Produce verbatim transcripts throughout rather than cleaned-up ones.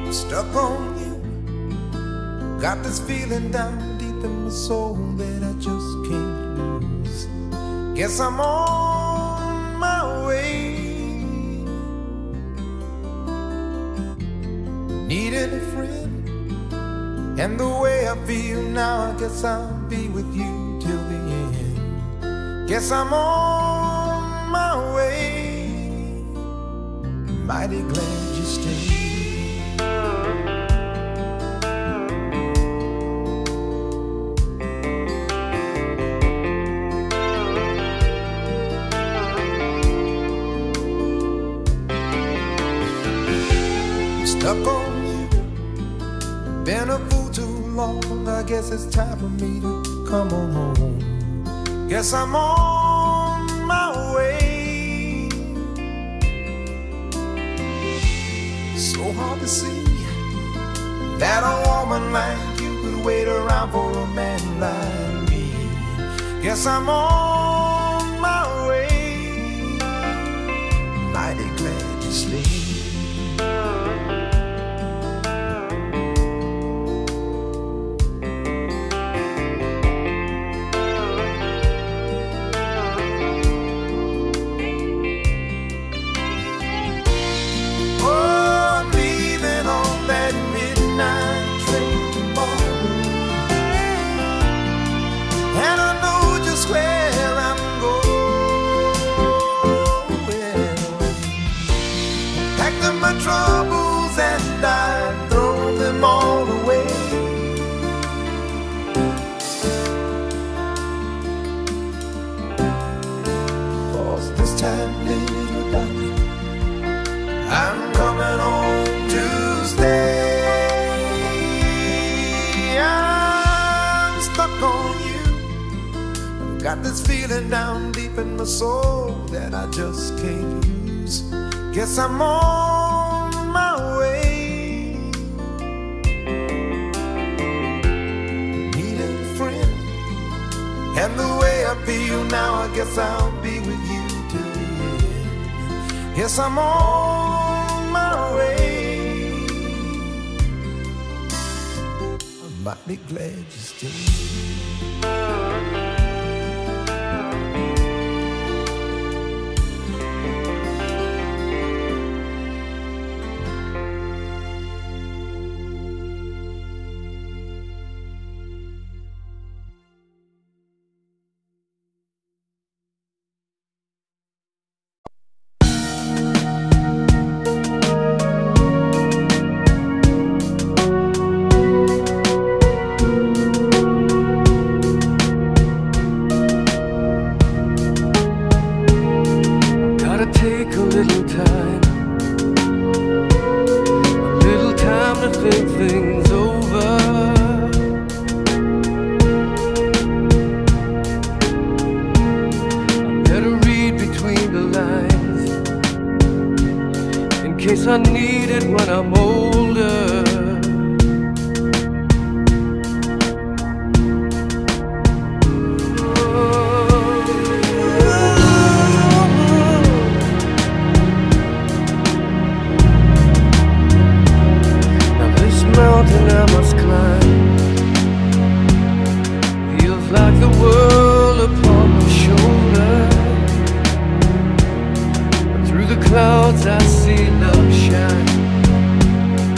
Stuck on you. Got this feeling down deep in my soul that I just can't lose. Guess I'm on my way. Needed a friend, and the way I feel now, I guess I'll be with you till the end. Guess I'm on my way. Mighty glad you stayed. Stuck on you, been a fool too long. I guess it's time for me to come on home. Guess I'm on my way. So hard to see that a woman like you could wait around for a man like me. Guess I'm on my way. Mighty glad you stayed. Troubles and I throw them all away. Cause this time, little darling, I'm coming home to stay. I'm stuck on you. I've got this feeling down deep in my soul that I just can't lose. Guess I'm on my way. Need a friend, and the way I feel now, I guess I'll be with you till the end. Yes, I'm on my way. I'm mighty glad you stayed. Take a little time, a little time to think things over. I better read between the lines in case I need it when I'm older. Mountain I must climb feels like the world upon my shoulder. But through the clouds I see love shine.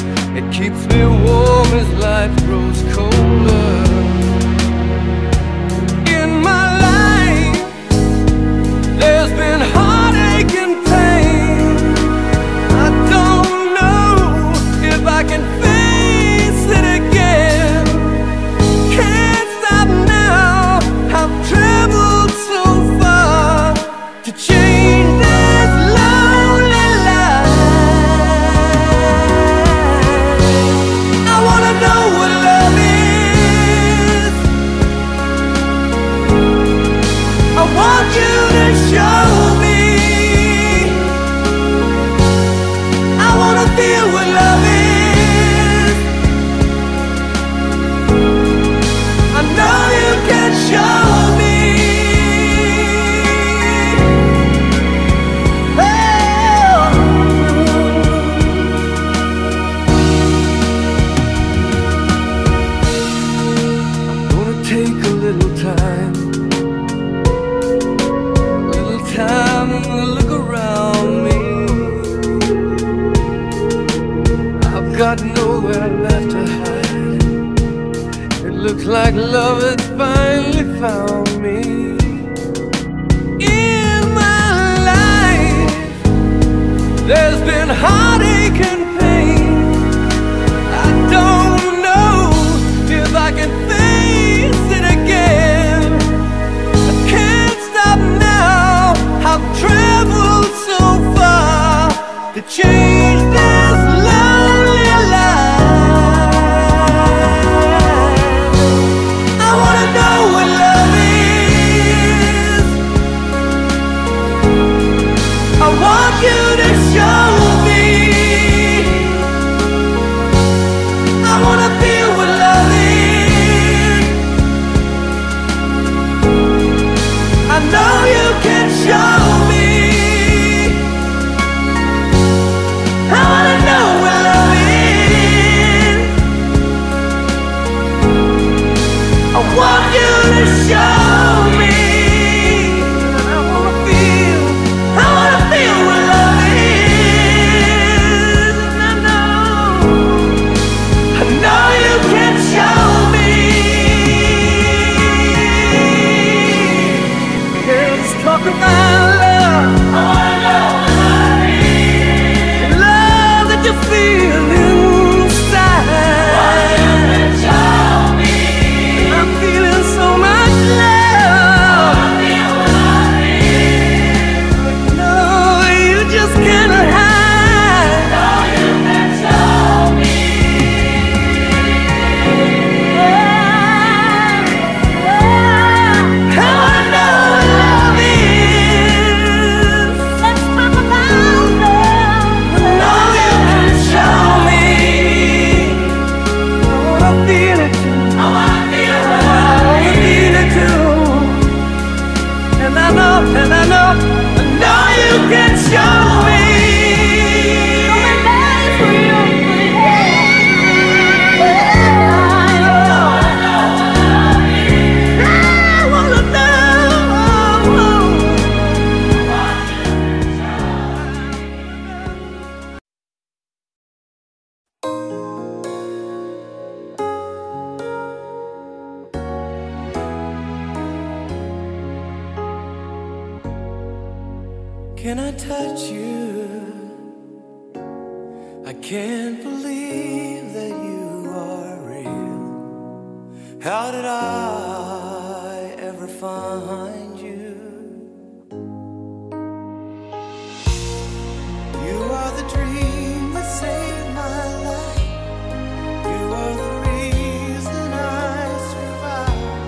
like love has finally found me. In my life, there's been heartache and pain. I don't know if I can face it again. I can't stop now. I've traveled so far to change this lonely life. Can I touch you? I can't believe that you are real. How did I ever find you? You are the dream that saved my life. You are the reason I survive.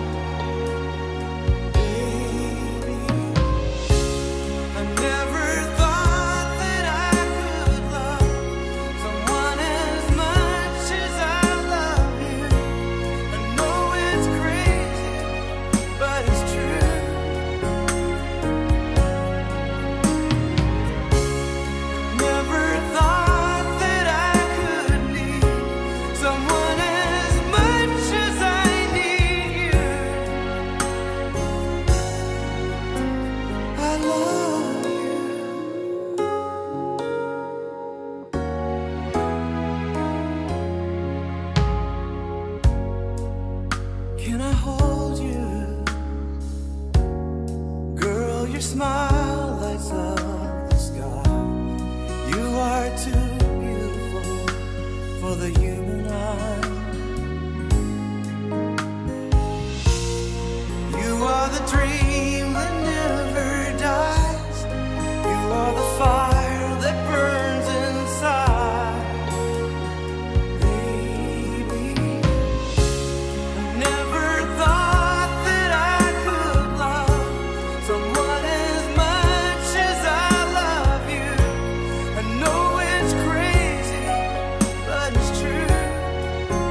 Baby, I never thought that I could love someone as much as I love you. I know it's crazy, but it's true. Never thought that I could need someone as much as I need you. I love you. Can I hold you? Girl, your smile lights up the sky. You are too beautiful for the human eye. You are the dream that never dies. You are the fire that burns inside. Baby, I never thought that I could love someone as much as I love you. I know it's crazy, but it's true.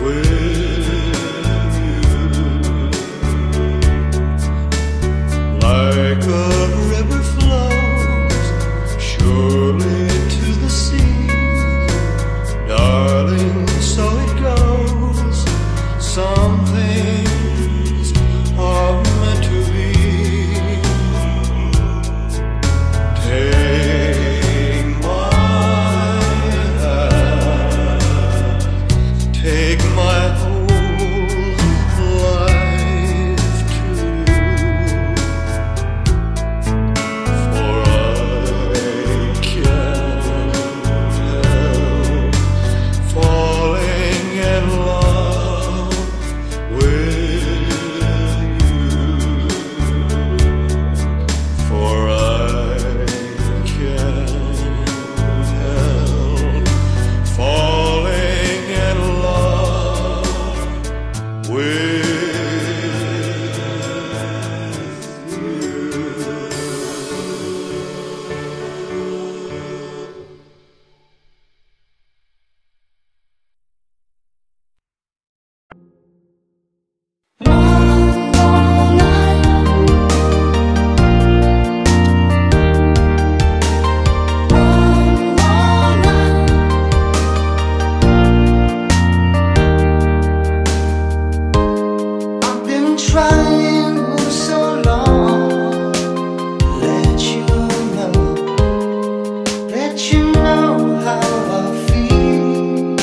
Like a river flows surely to the sea, darling, so it goes. Some things are meant to be. Take my hand, take my whole life too. For I can't help falling in love with you. For I can't help falling in love with you. I've been trying for so long to let you know, let you know how I feel.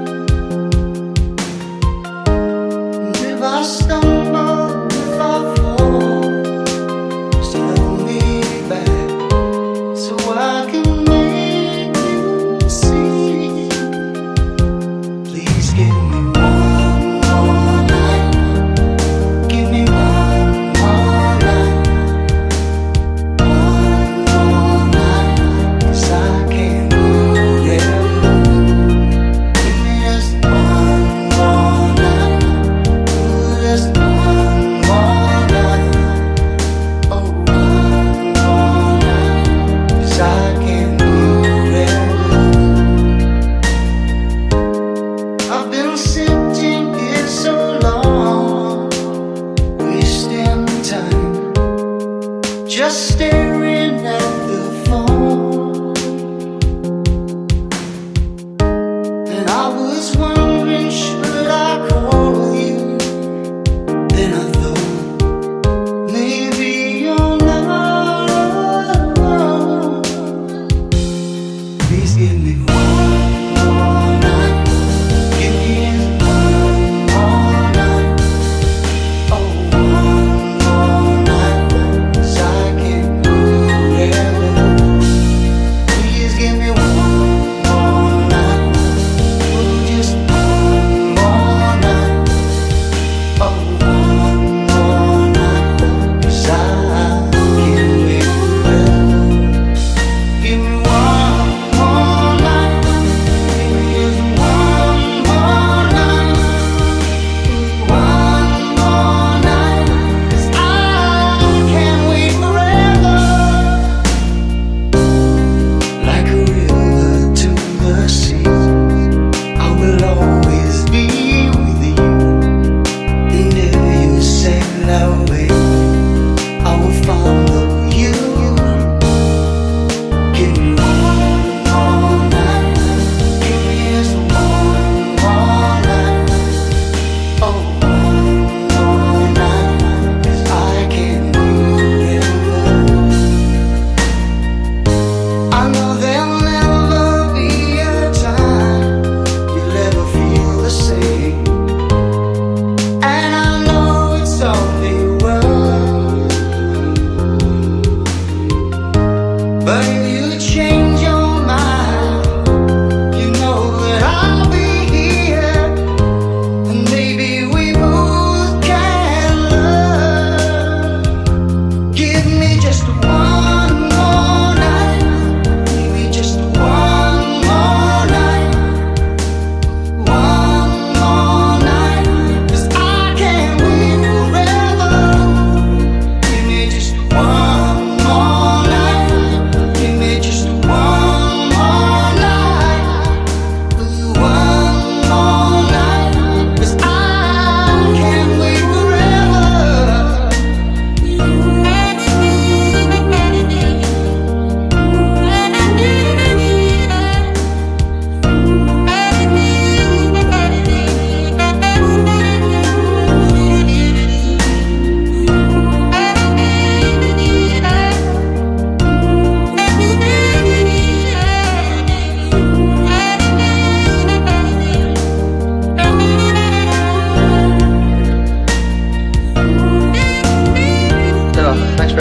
And if I stumble, if I fall, just hold me back so I can make you see. Please give me one more night. Give me one more night, one more night, 'cause I can't move it alone. Give me just one more night, just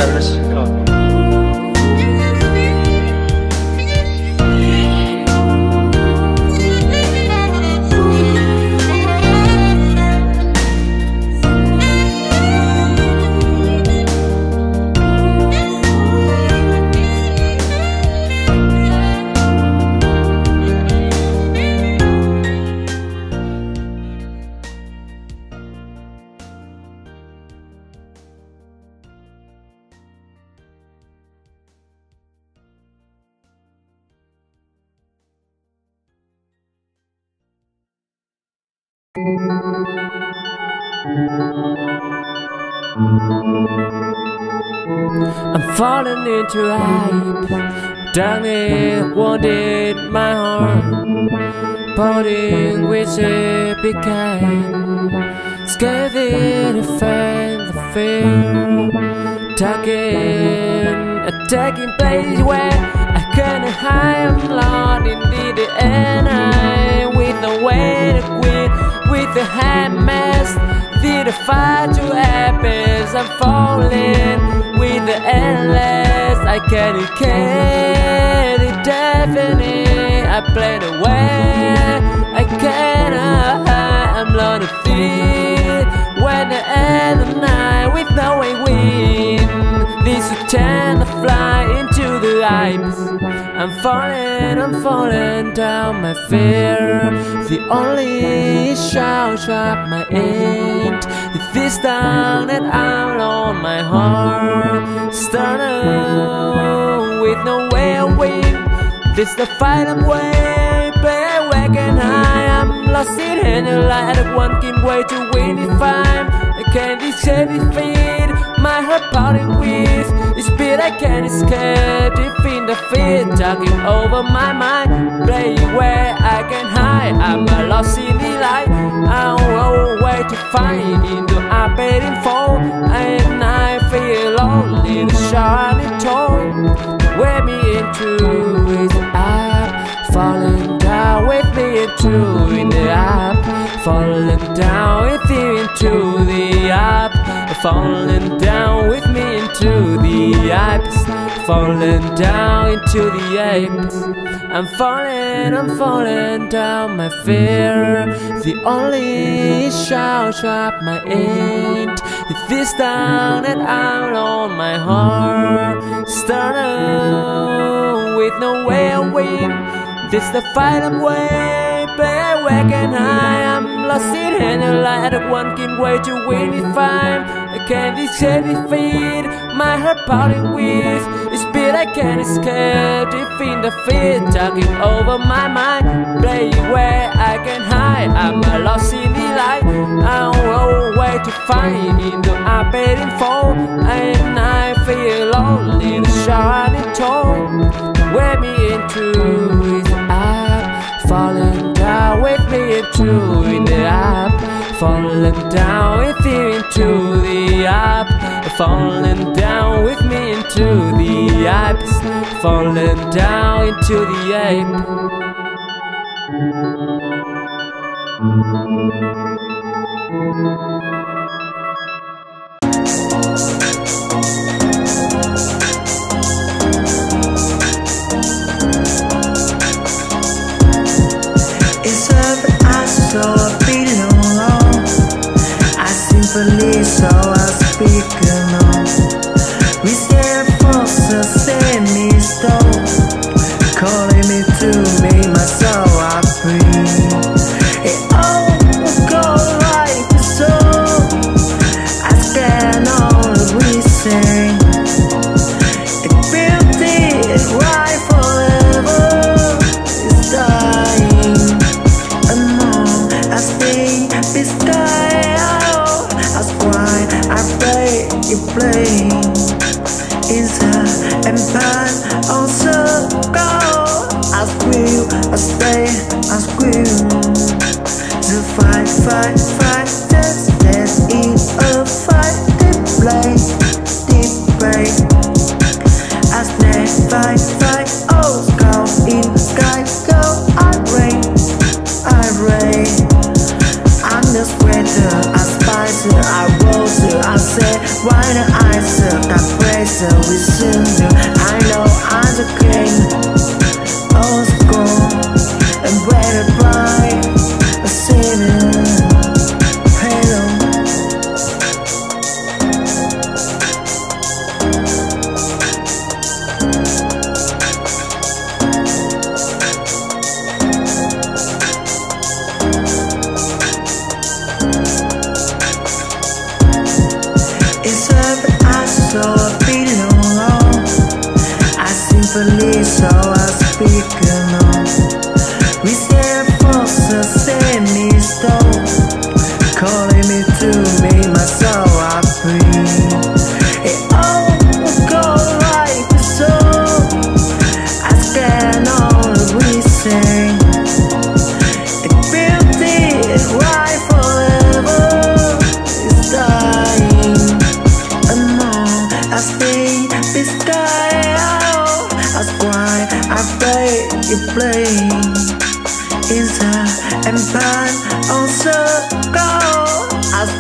Careless. Oh. I'm falling into hype. Darkness wanted my heart, parting with a began. Scared to find the fear. Talking, attacking place where I can't hide. I'm lost in the end. I with the way to quit, with the hand mask. Did a fight to happens. I'm falling with the endless. I can't carry definitely. I play the way I cannot hide. I'm learning to feel when the end of night with no way win. This is tend to fly into the heights. I'm falling, I'm falling down my fear. The only shout up my end is this down and out on my heart. Started with no way of win. This the fight I'm way, play awake and high. I'm lost in the light of one keen way to win if I'm I can't escape defeat. My heart pounding with the speed I can't escape. Defeat the fear, talking over my mind. Play where I can hide. I'm a lost in the light. I'm a way to find in the operating fall. And I feel lonely, the shining tone. Wear me into his app, falling down with me into in the app, falling down with me into the app, falling down with me into the apes, falling down into the apes. I'm falling, I'm falling down my fear. The only shout up my end is this down and out on my heart. Started with no way of win. This the fight I'm way, play awake and high. I'm lost in the light of one keen way to win if I'm I can't escape defeat. My heart pounding with the speed I can't escape. Defeat the fear, talking over my mind. Play where I can hide. I'm a lost in the light. I'm a way to find in the operating fall. And I feel lonely, the shining tone. Wear me into his app, falling down with me into in the app, falling down with me into the app, falling down with me into the apes, falling down into the ape. It's every I saw I belong. I simply so I speak alone. We stand for send me stone, calling me to me, my soul I breathe. It all goes like so. I stand on the we sing. It built it right forever. It's dying. I stay beside you. I cry, I pray, you play. Inside and back, also go. I scream, I stay, I scream. The fight, fight, fight, that's, that's it. A fight, they play, they play. I stay, fight, fight, oh, go in the sky, go. I rain, I rain. I'm the sweater, I spice it, I roast it, I say, why the I say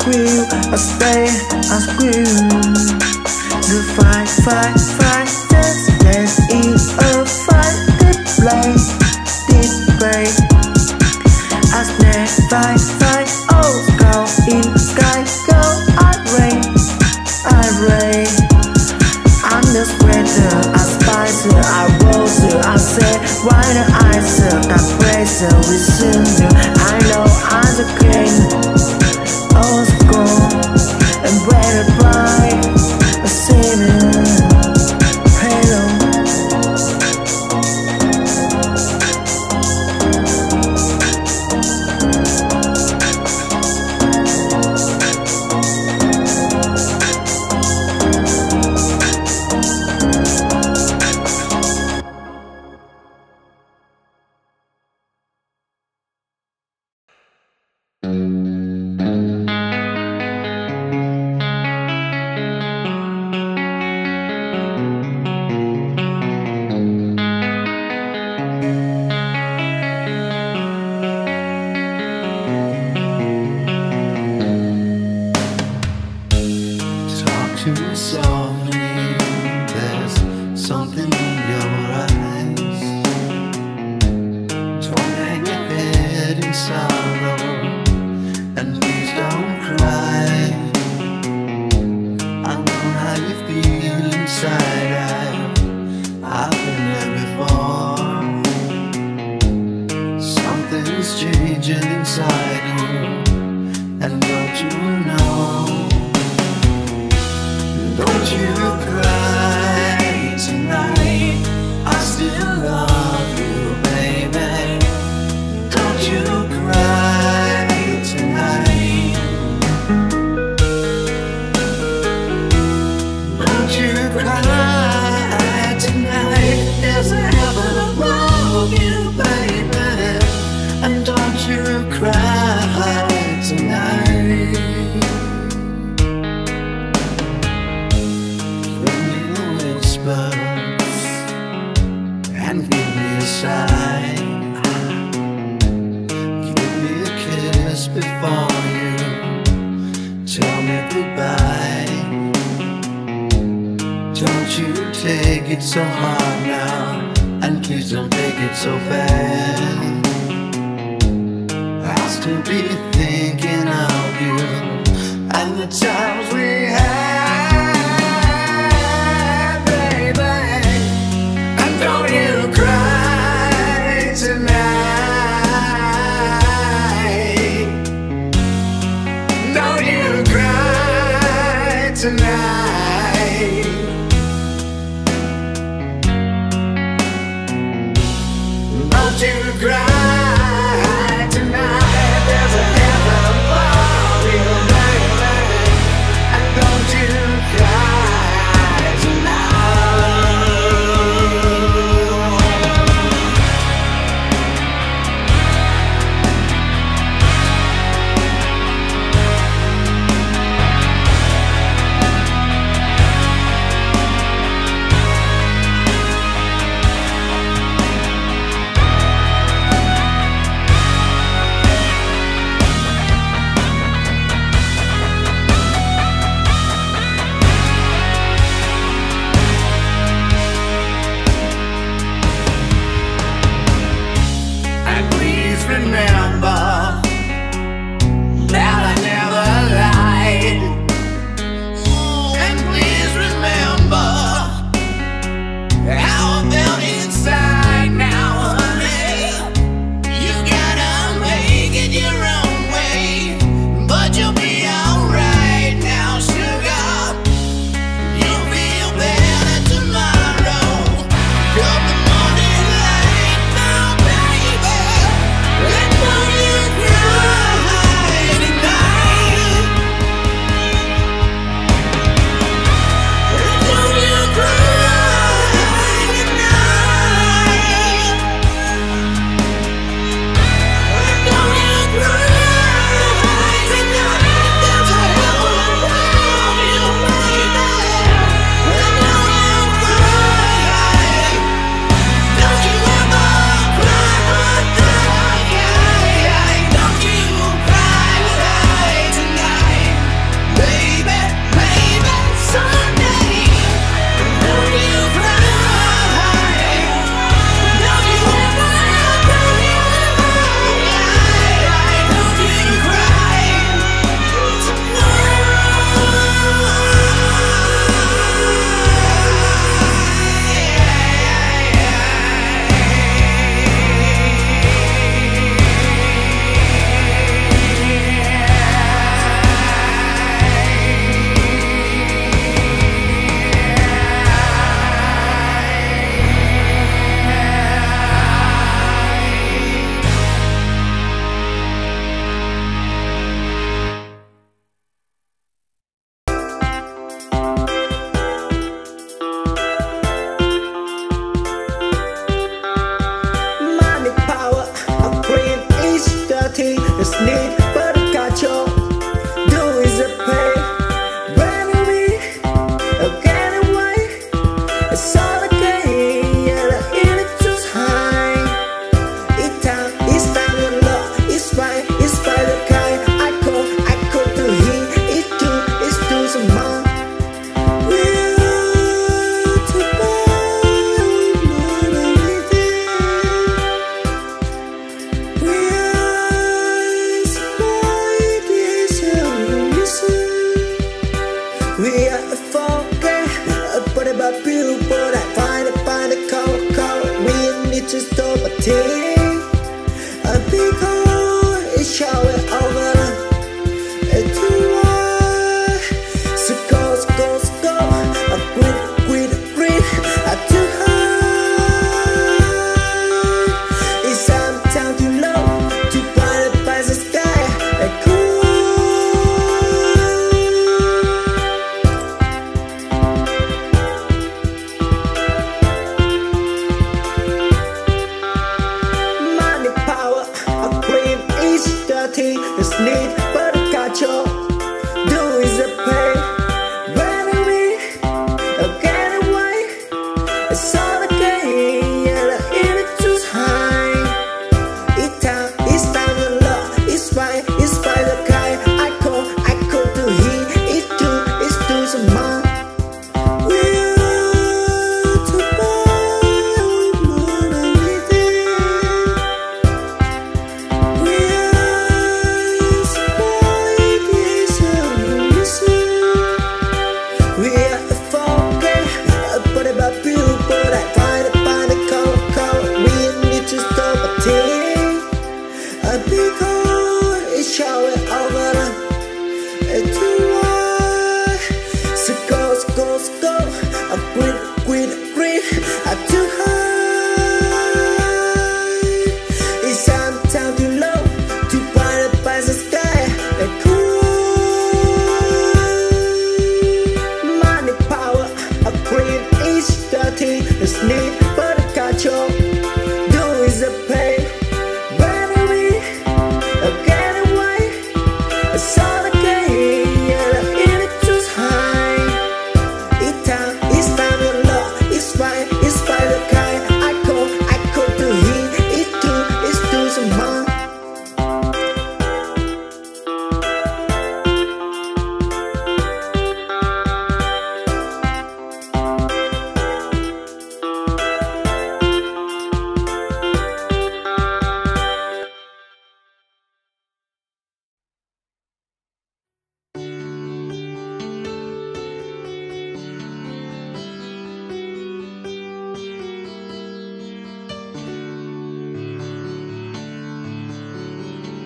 squeal, I stay, I scream. The fight, fight, fight, just let's eat a fight. Did play, did play. I snap, fight, fight, oh, go in sky, go. I rain, I rain. I'm the spreader, I spicer, I roaster. I say, why the ice, that pressure, we sing. I know I'm the king, old school, and better by.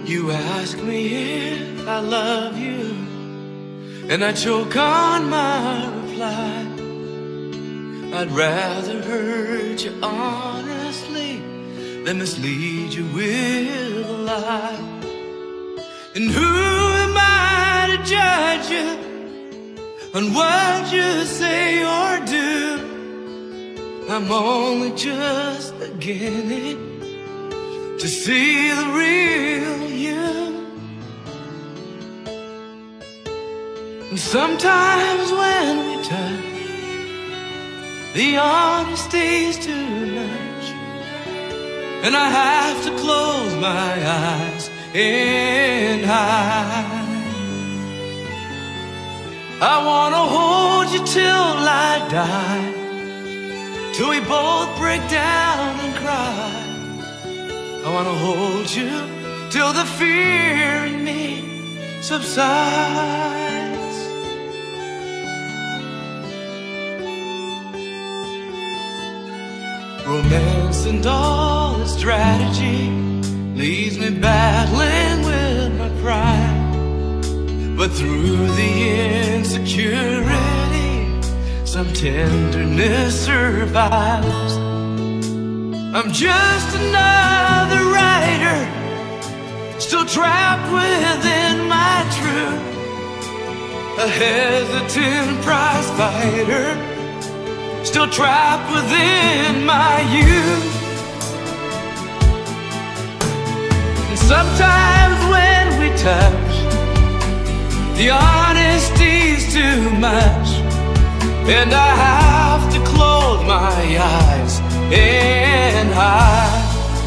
You ask me if I love you, and I choke on my reply. I'd rather hurt you honestly than mislead you with a lie. And who am I to judge you on what you say or do? I'm only just beginning to see the real you. And sometimes when we touch, the honesty's too much, and I have to close my eyes and hide. I wanna hold you till I die, till we both break down and cry. I wanna hold you till the fear in me subsides. Romance and all its strategy leaves me battling with my pride. But through the insecurity, some tenderness survives. I'm just another writer, still trapped within my truth, a hesitant prize fighter, still trapped within my youth. And sometimes when we touch, the honesty's too much, and I have to close my eyes and hide.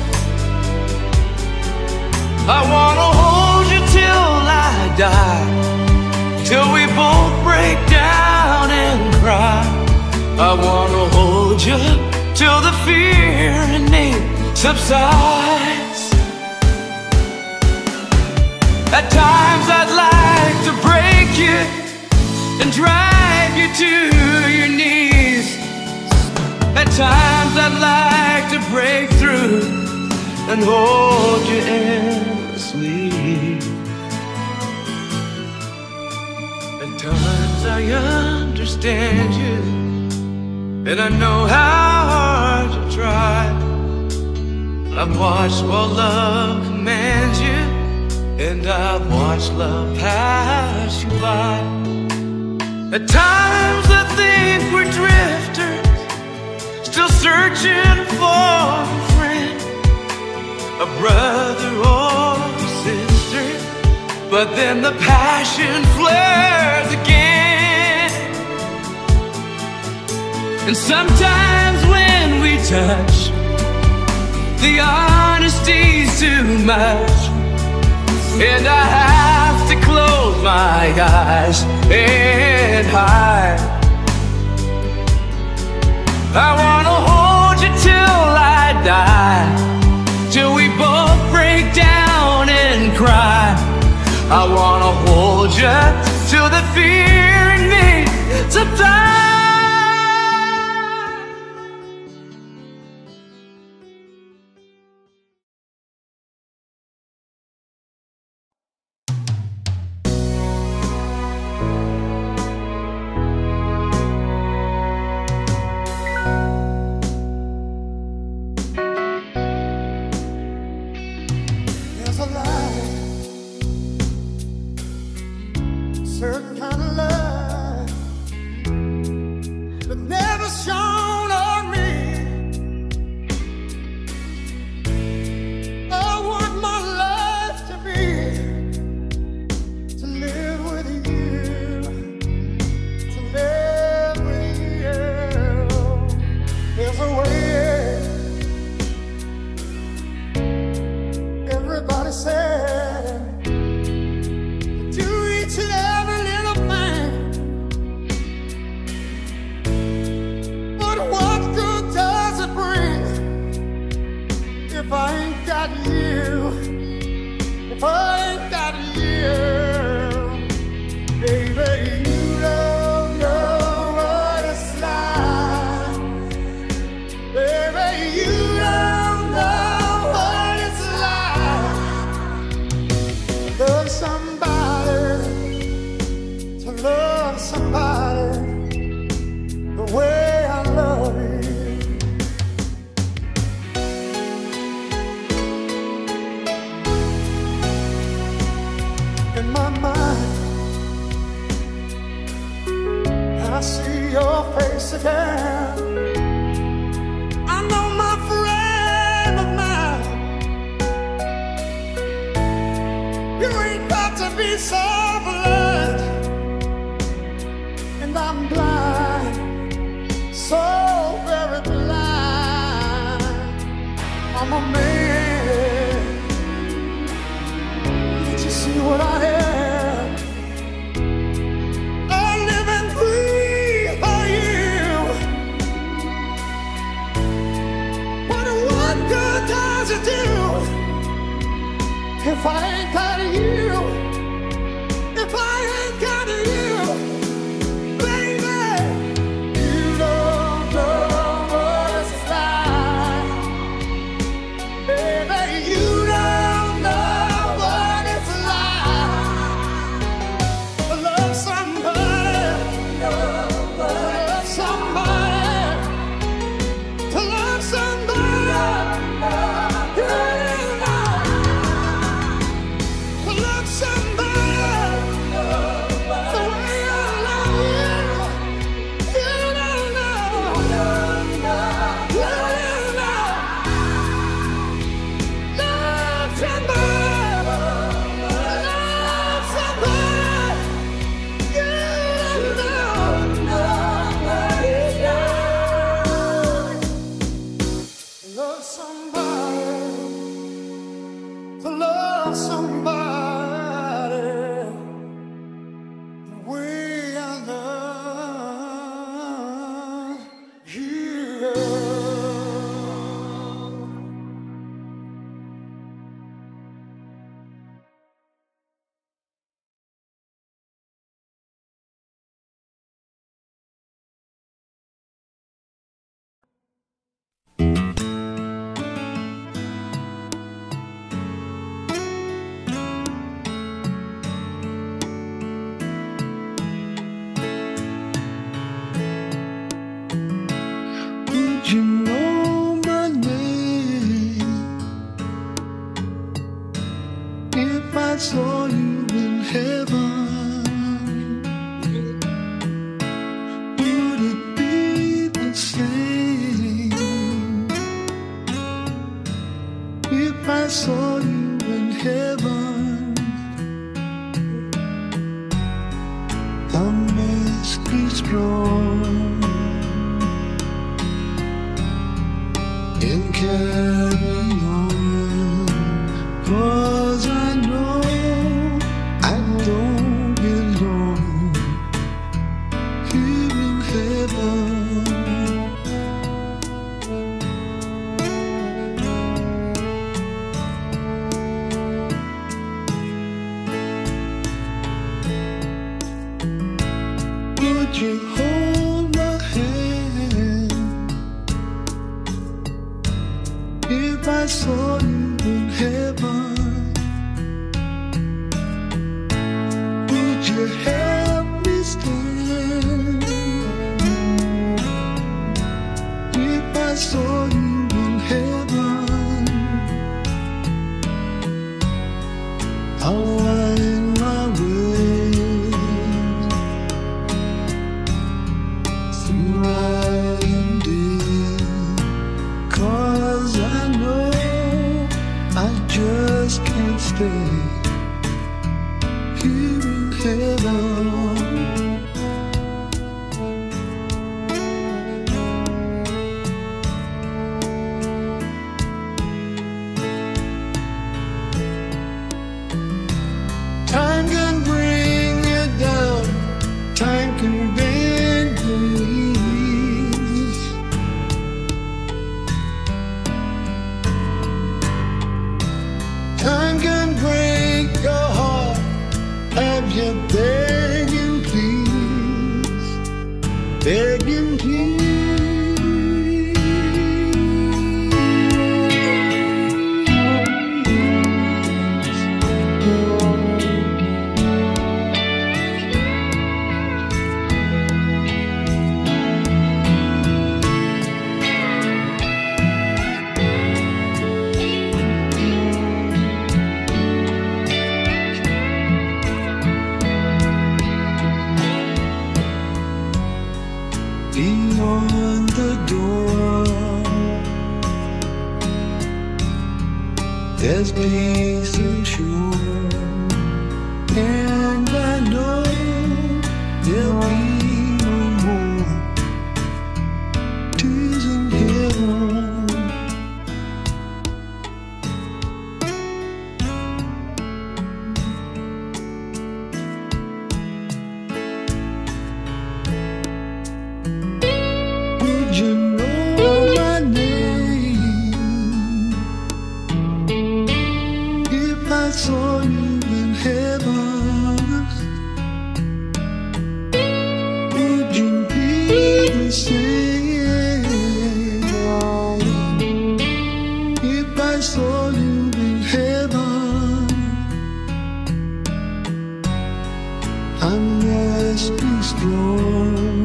I wanna hold you till I die, till we both break down and cry. I wanna hold you till the fear in me subsides. At times I'd like to break you and drag you to your knees. At times I'd like to break through and hold you endlessly. At times I understand you, and I know how hard you try. I've watched while love commands you, and I've watched love pass you by. At times I think we're drifters, still searching for a friend, a brother or a sister. But then the passion flares again. And sometimes when we touch, the honesty's too much, and I have to close my eyes and hide. I wanna hold you till I die, till we both break down and cry. I wanna hold you till the fear in me subsides. Certain kind of love that never shone on me. I want my life to be, to live with you, to live with you. There's a way, everybody said, to each and every little thing see your face again, I know my friend of mine, you ain't got to be so blind. And I'm blind, so very blind. I'm a man. Did you see what I am? I live and breathe for you. What, what good does it do if I ain't got you? If I ain't got you, baby, you don't know what it's like. Baby, you don't know what it's like to love somebody, to love somebody, to love somebody. You know, to love somebody the way I love you. You don't know, you don't know. Love somebody, love somebody. You don't know. Love somebody, to love somebody the way I love you. Would you know my name if I saw you in heaven? Would it be the same if I saw you in heaven? I must be strong and carry on, 'cause I know I don't belong here in heaven. Would you hold my hand if I saw you in heaven? Would you help me stand if I saw you in heaven? I'll wind my way through night and day, 'cause I know I just can't stay here in heaven. Time can bring you down, time can bend your knees. Time can break your heart, have you begging please, begging please. on the door. There's peace and sure, and I know there'll be no more tears in heaven. Would you know my name if I saw you in heaven? Would you be the same if I saw you in heaven? I must be strong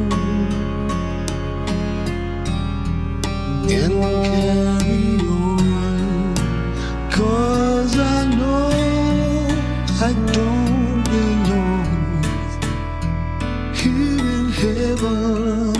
and carry on, 'cause I know I don't belong here in heaven.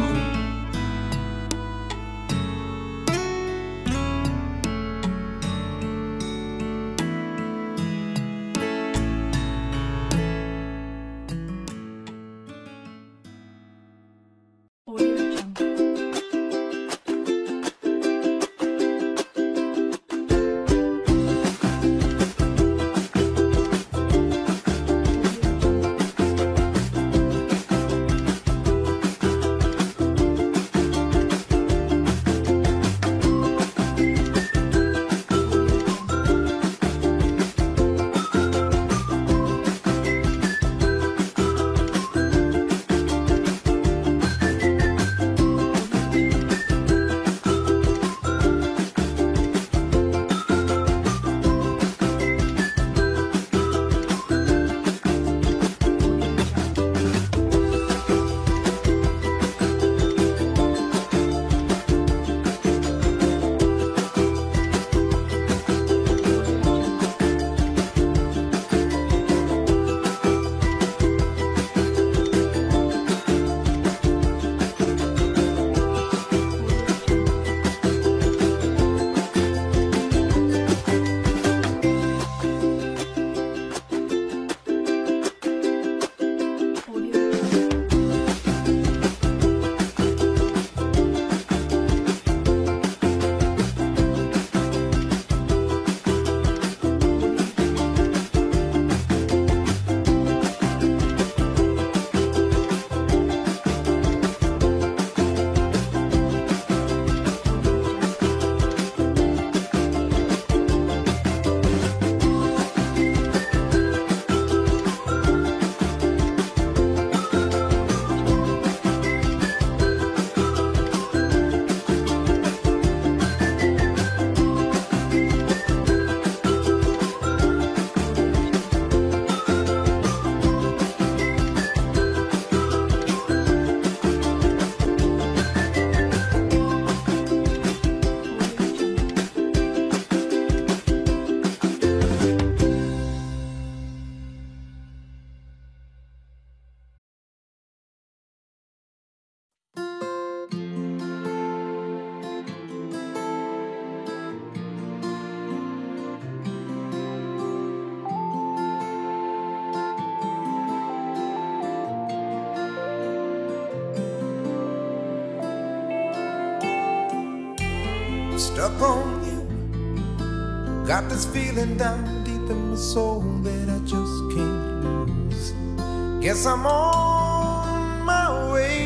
Stuck on you, got this feeling down deep in my soul that I just can't lose. Guess I'm on my way.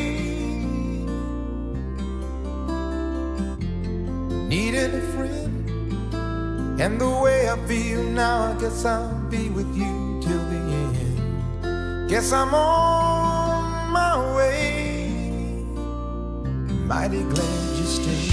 Needed a friend, and the way I feel now, I guess I'll be with you till the end. Guess I'm on my way. Mighty glad you stayed.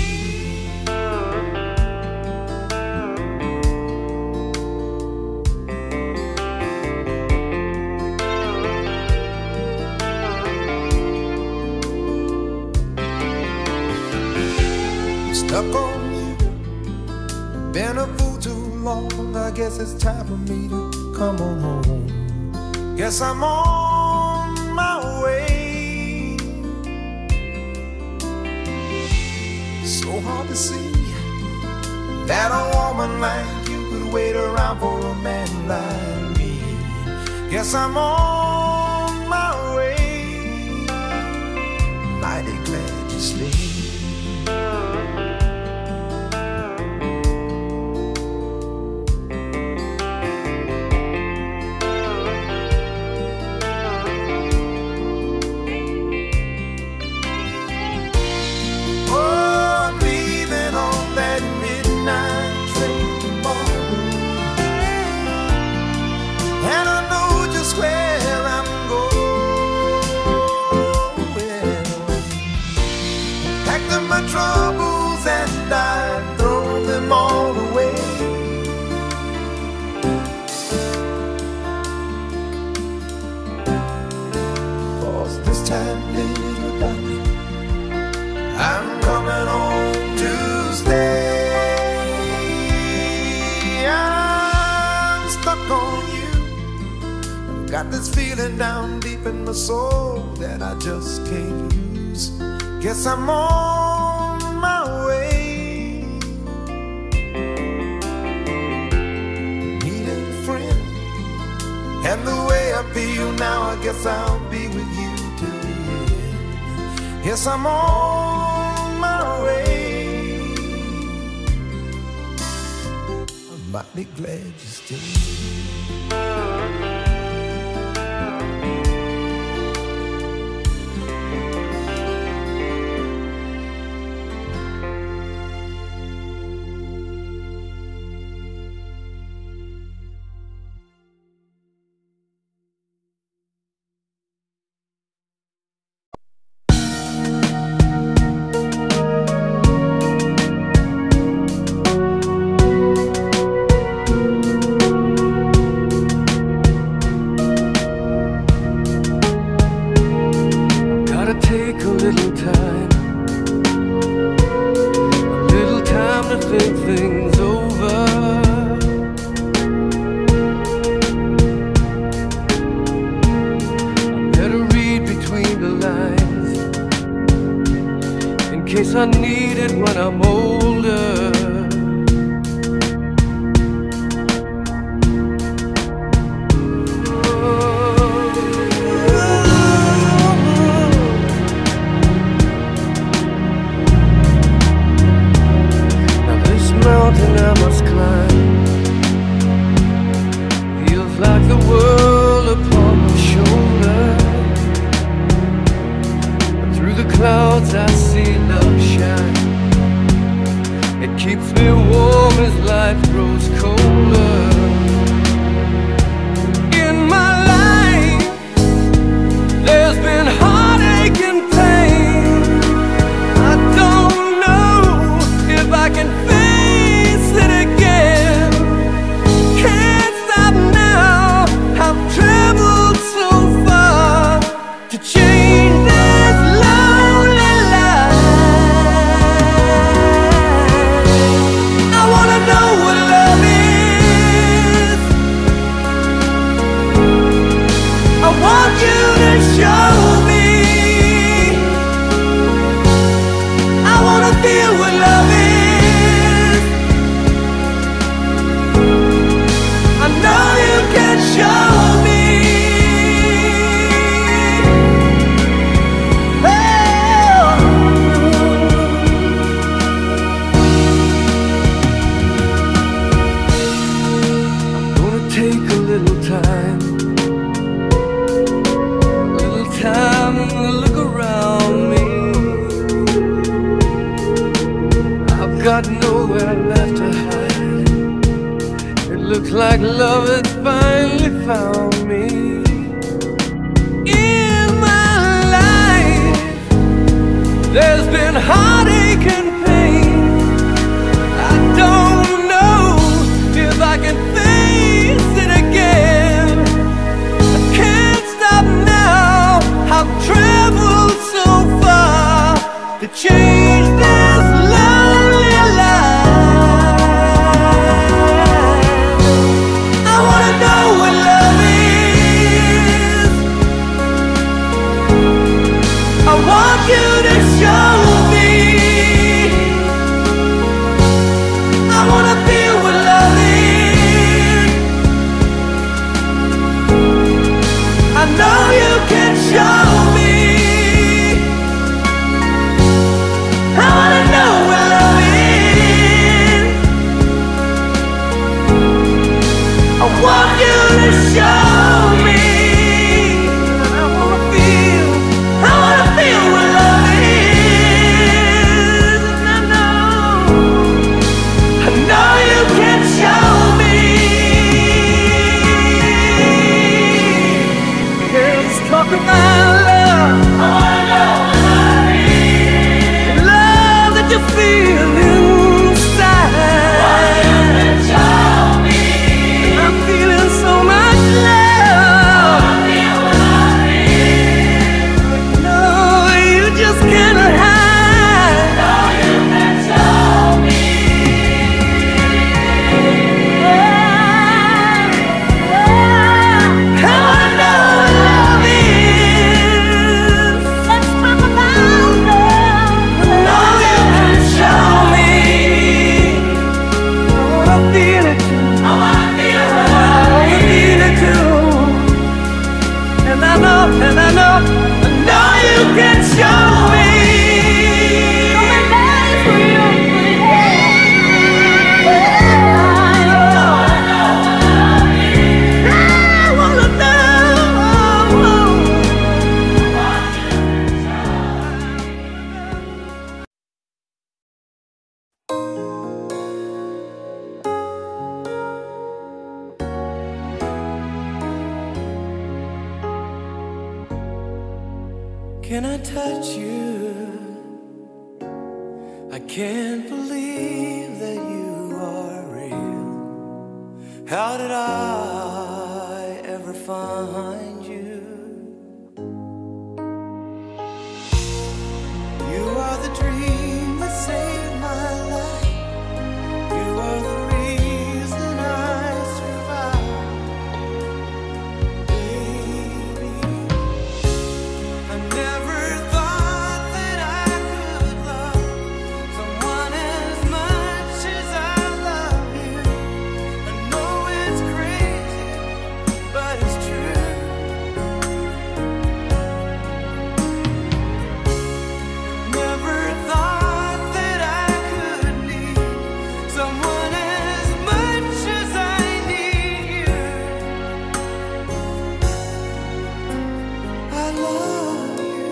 Stuck on you, been a fool too long. I guess it's time for me to come on home. Guess I'm on my way. that a woman like you could wait around for a man like me. Guess I'm on my way, mighty glad you stayed. Troubles and I throw them all away. Cause this time, little darling, I'm coming home to stay. I'm stuck on you. I've got this feeling down deep in my soul that I just can't lose. Guess I'm on my way. Need a friend, and the way I feel now, I guess I'll be with you till the end. Yes, I'm on my way. I'm mighty glad you stayed. Take a little time, a little time to think things over. I better read between the lines in case I need it when I'm older. Mountain I must climb feels like the world upon my shoulder. But through the clouds I see love shine. It keeps me warm as life grows colder. In my life there's been heartache and pain. I don't know if I can face it again. Can't stop now. I've traveled so far to change this lonely life. I wanna know what love is. I want you to show me. I wanna feel what love is. I know you can show me. Oh. I'm gonna take a little time, a little time to look around me. I've got nowhere left to hide. It looks like love has finally found me. In my life there's been heartache and pain. I don't know if I can face it again. I can't stop now. I've traveled so far to change this lonely life. I wanna know what love is. I want you to show me. love. I know you can show me. Can I touch you? I can't believe that you are real. How did I ever find you? You are the dream that saved my life. You are the reason I survive. Baby, I never thought that I could love someone as much as I love you. I know it's crazy, but it's true. Never thought that I could need someone as much as I need you. I love you.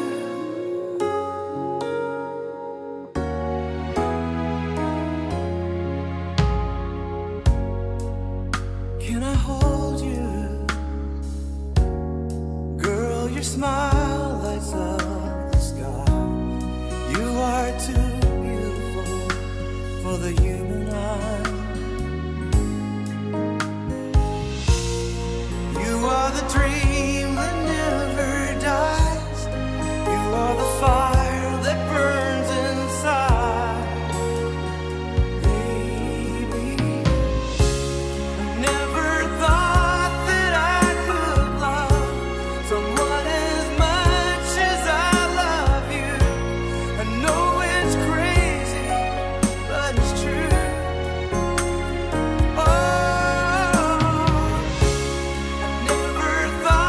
Can I hold you? Girl, your smile lights up the sky. You are too beautiful for the human eye. You are the dream that never dies. You are the fire that burns inside. Baby, I never thought that I could love someone as much as I love you. I know it's crazy, but it's true. Oh, I never thought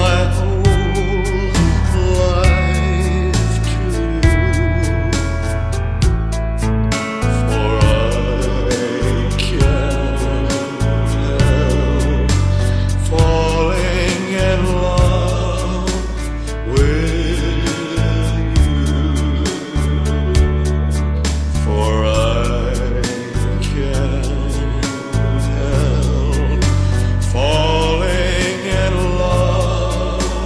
my whole life to you, for I can't help falling in love with you, for I can't help falling in love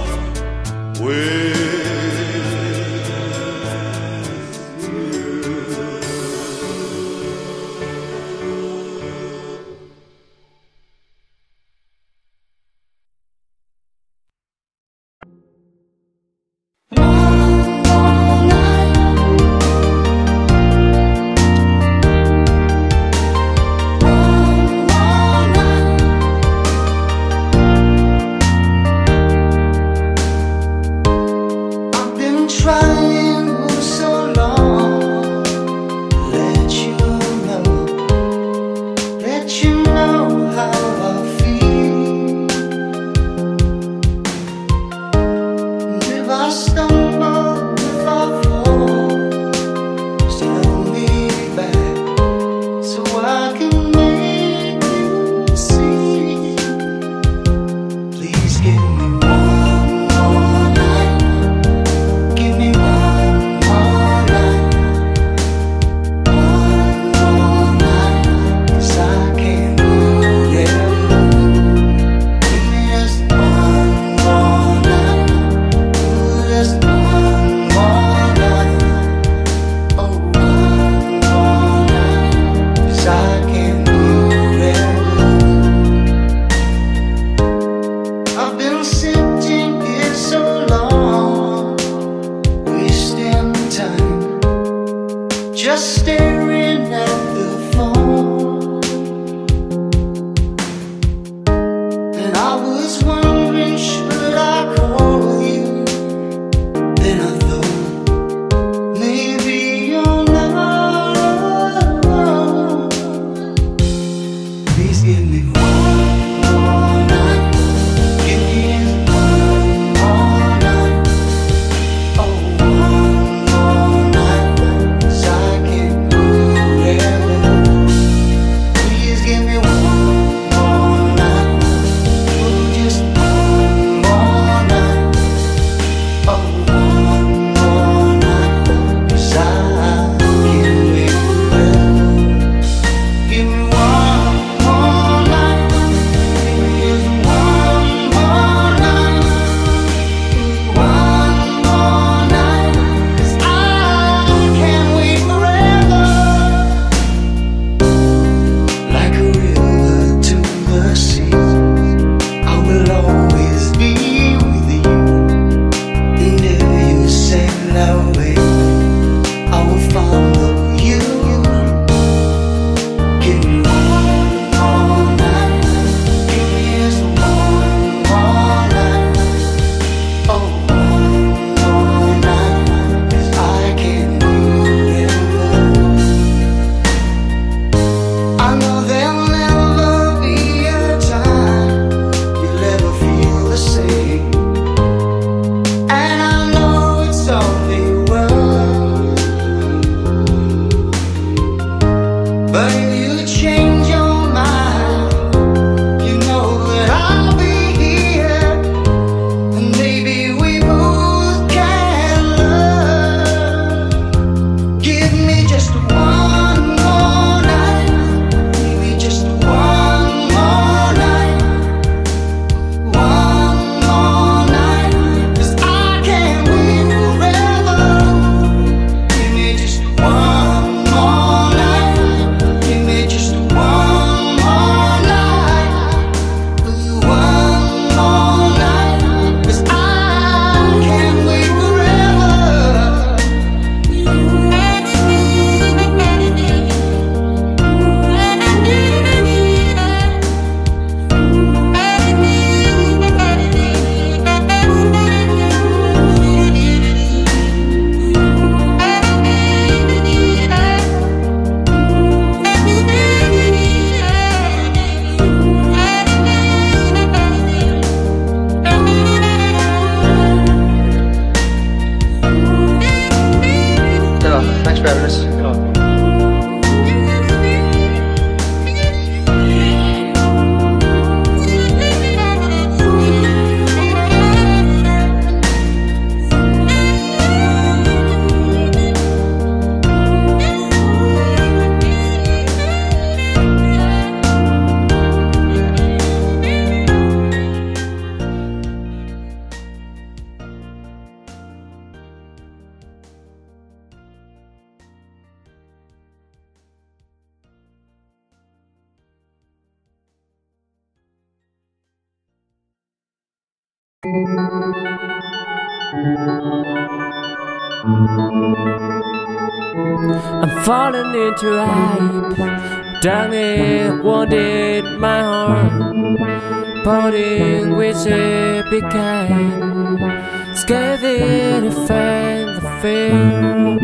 I'm falling into hype. Darkness wanted my heart, parting with a began. Scared to find the fear,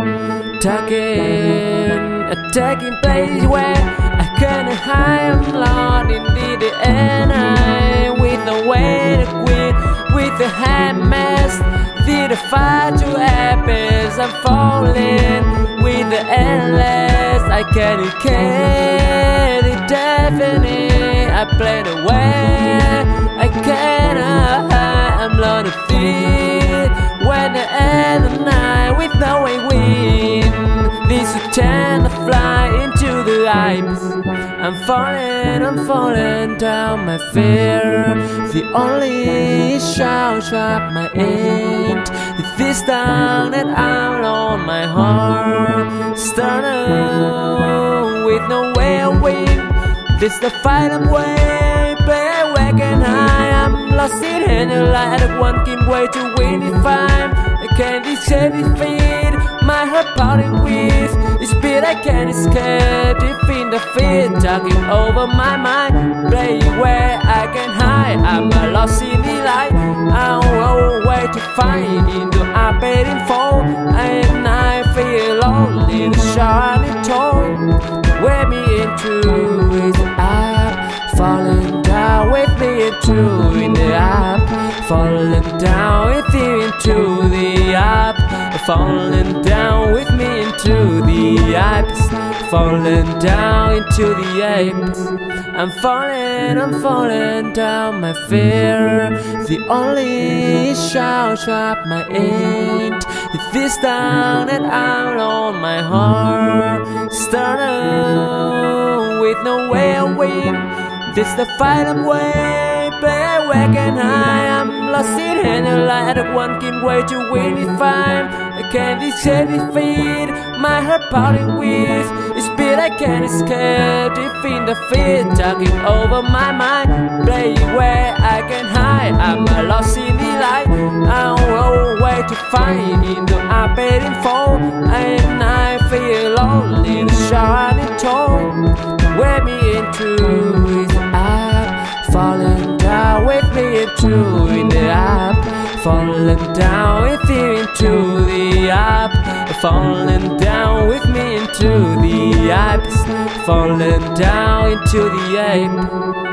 taking a taking place where I can't hide. I'm lost in the end. I with the way to quit, with the hand mask. Did a fight to happens. I'm falling with the endless. I can't care the definite. I play the way I cannot hide. I'm lost to fear when the end of night with no way win. This will tend to fly into the heights. I'm falling, I'm falling down my fear. The only shout trap my end is this down that I'm on my heart. Started with no way to win. This the fight I'm way, play wagon high. I'm lost in the light of one can way to win if I'm I can't escape defeat. My heart pounding with the speed I can't escape. Defeat the fear talking over my mind. Play where I can hide. I'm lost in the light. I don't know where to find in the operating phone. And I feel lonely, the shining tone. Wear me into his app, falling down with me into in the app, falling down with you into the app, falling down with me into the apes, falling down into the apes. I'm falling, I'm falling down my fear. The only shout trap my end is this down and out on my heart. Started with no way to win. This the fight I'm way, play wagon high. I'm lost in the light of one can way to win if I'm I can't escape defeat. My heart pounding with the speed I can't escape. Defeat the fear talking over my mind. Play where I can hide. I'm lost in the light. I don't know where to find in the operating phone. And I feel lonely, the shining tone. Wear me into his app, falling down with me into in the app, falling down with you into the app, falling down with me into the apes, falling down into the ape.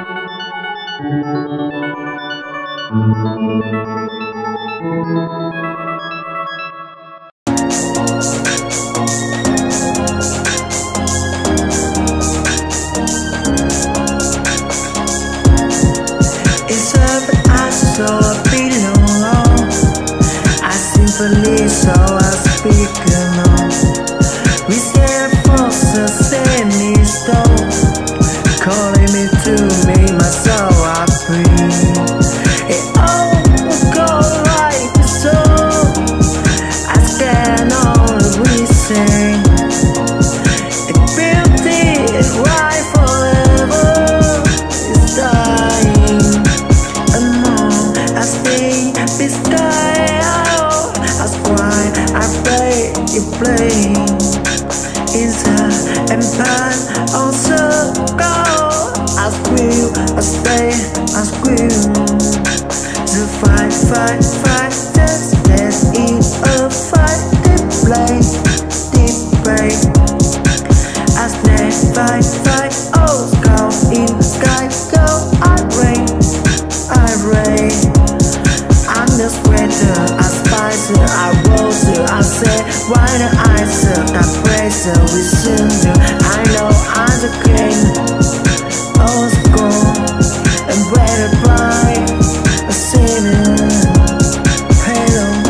It's up I saw a belong. I simply so I speak alone. We stand for the same stone, calling me to me, my soul I breathe. It all goes like so. I stand on the we sing. It built it right forever. It's dying. I stay beside you. I cry, I play, you play. It's a empire also go. I scream, I stay, I scream. The fight, fight, fight, just let's eat a fight. They play, they play. I stay, fight, fight, oh, go in the sky, go. I rain, I rain. I'm the sweater, I spice it, I roast it, I say, why the ice up, I praise it, we soon do. I know I'm the king, old school, and better by a saving halo.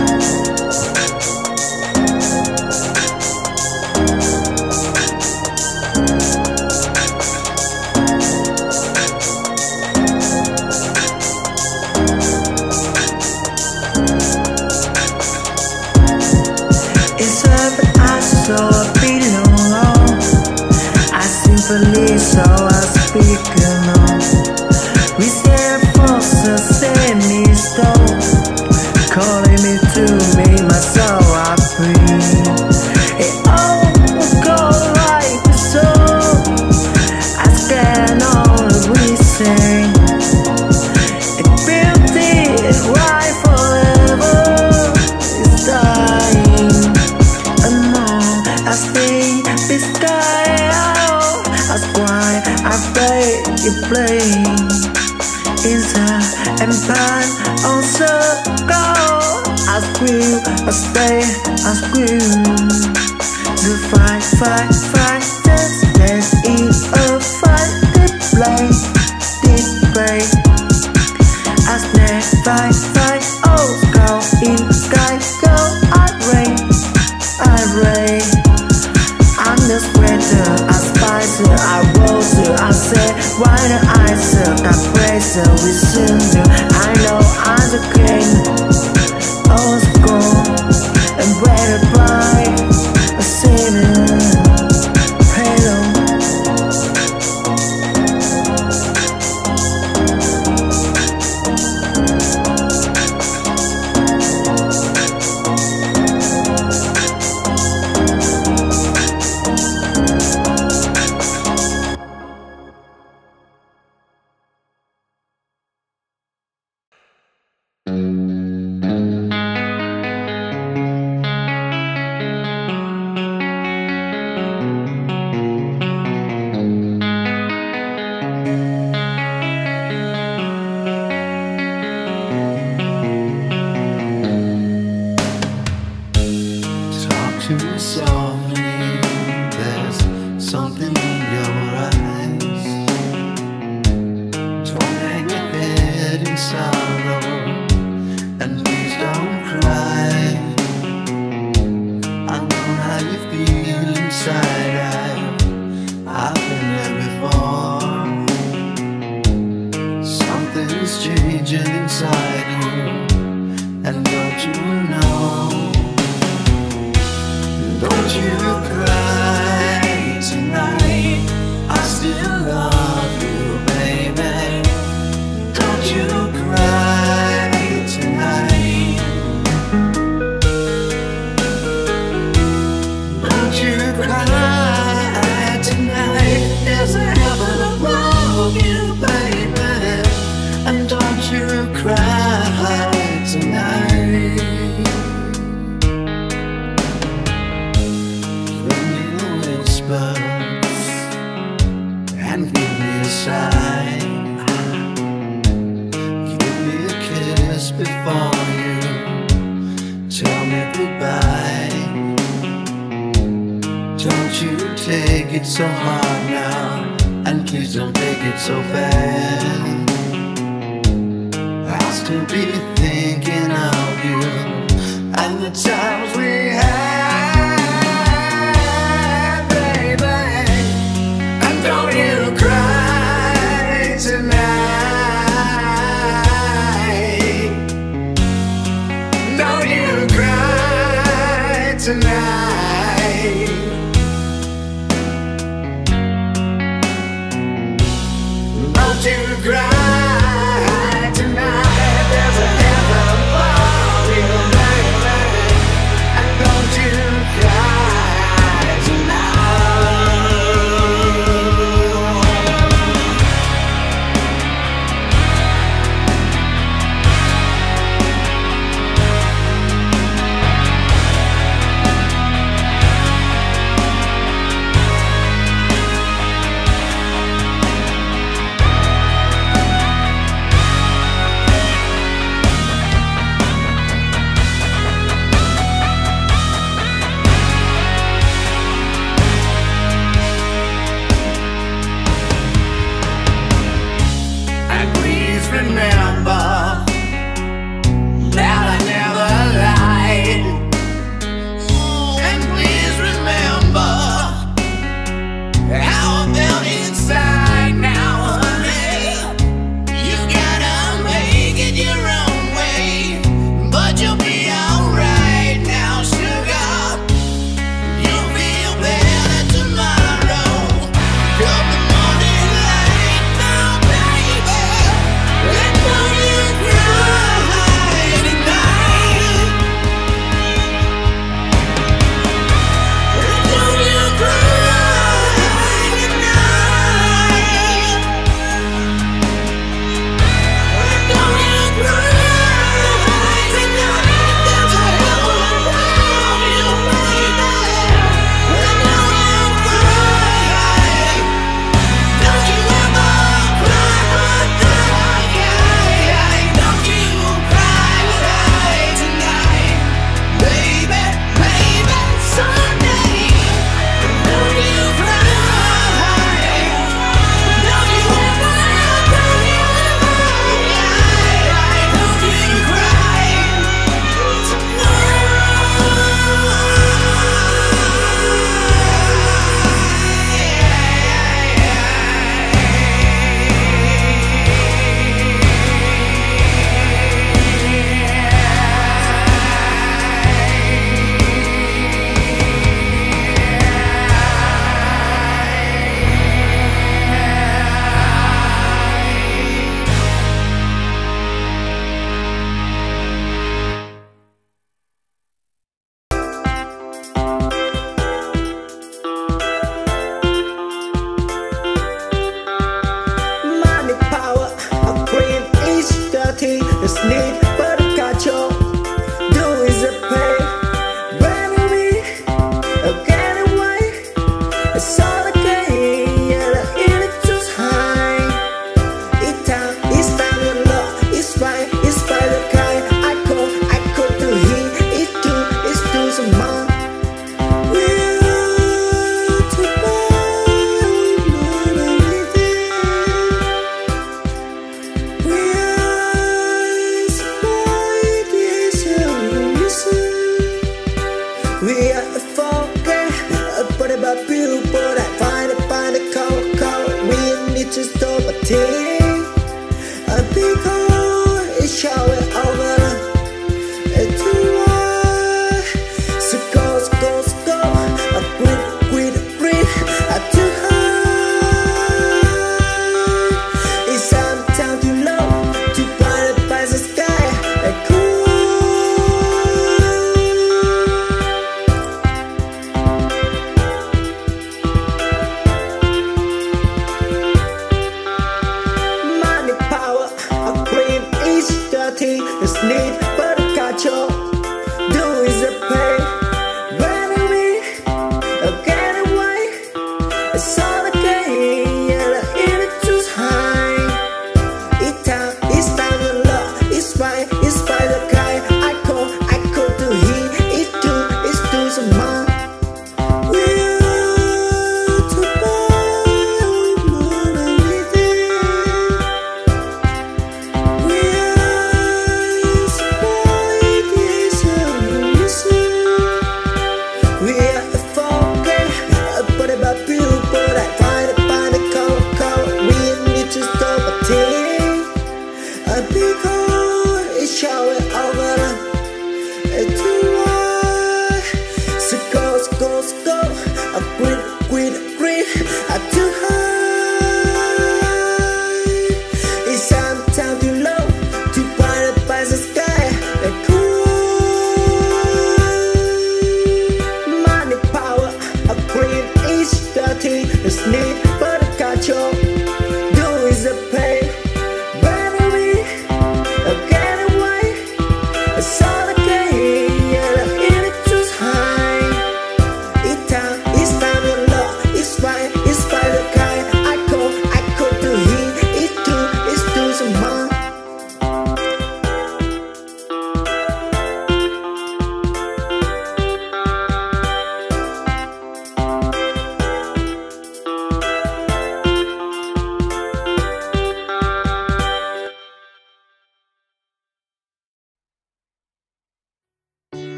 It's up I saw a belong. I simply so I speak alone. We stand for the same stone. scream, I stay, I scream. The fight, fight, fight, let's, let's eat a fight. Did play, did play. I snap, fight, fight, oh, go in sky, go, I rain, I rain. I'm the sweater, I spice it, I rose it, I say, why the ice up, I praise it, we sing it. I know I'm the king, old school, and better by a saving halo.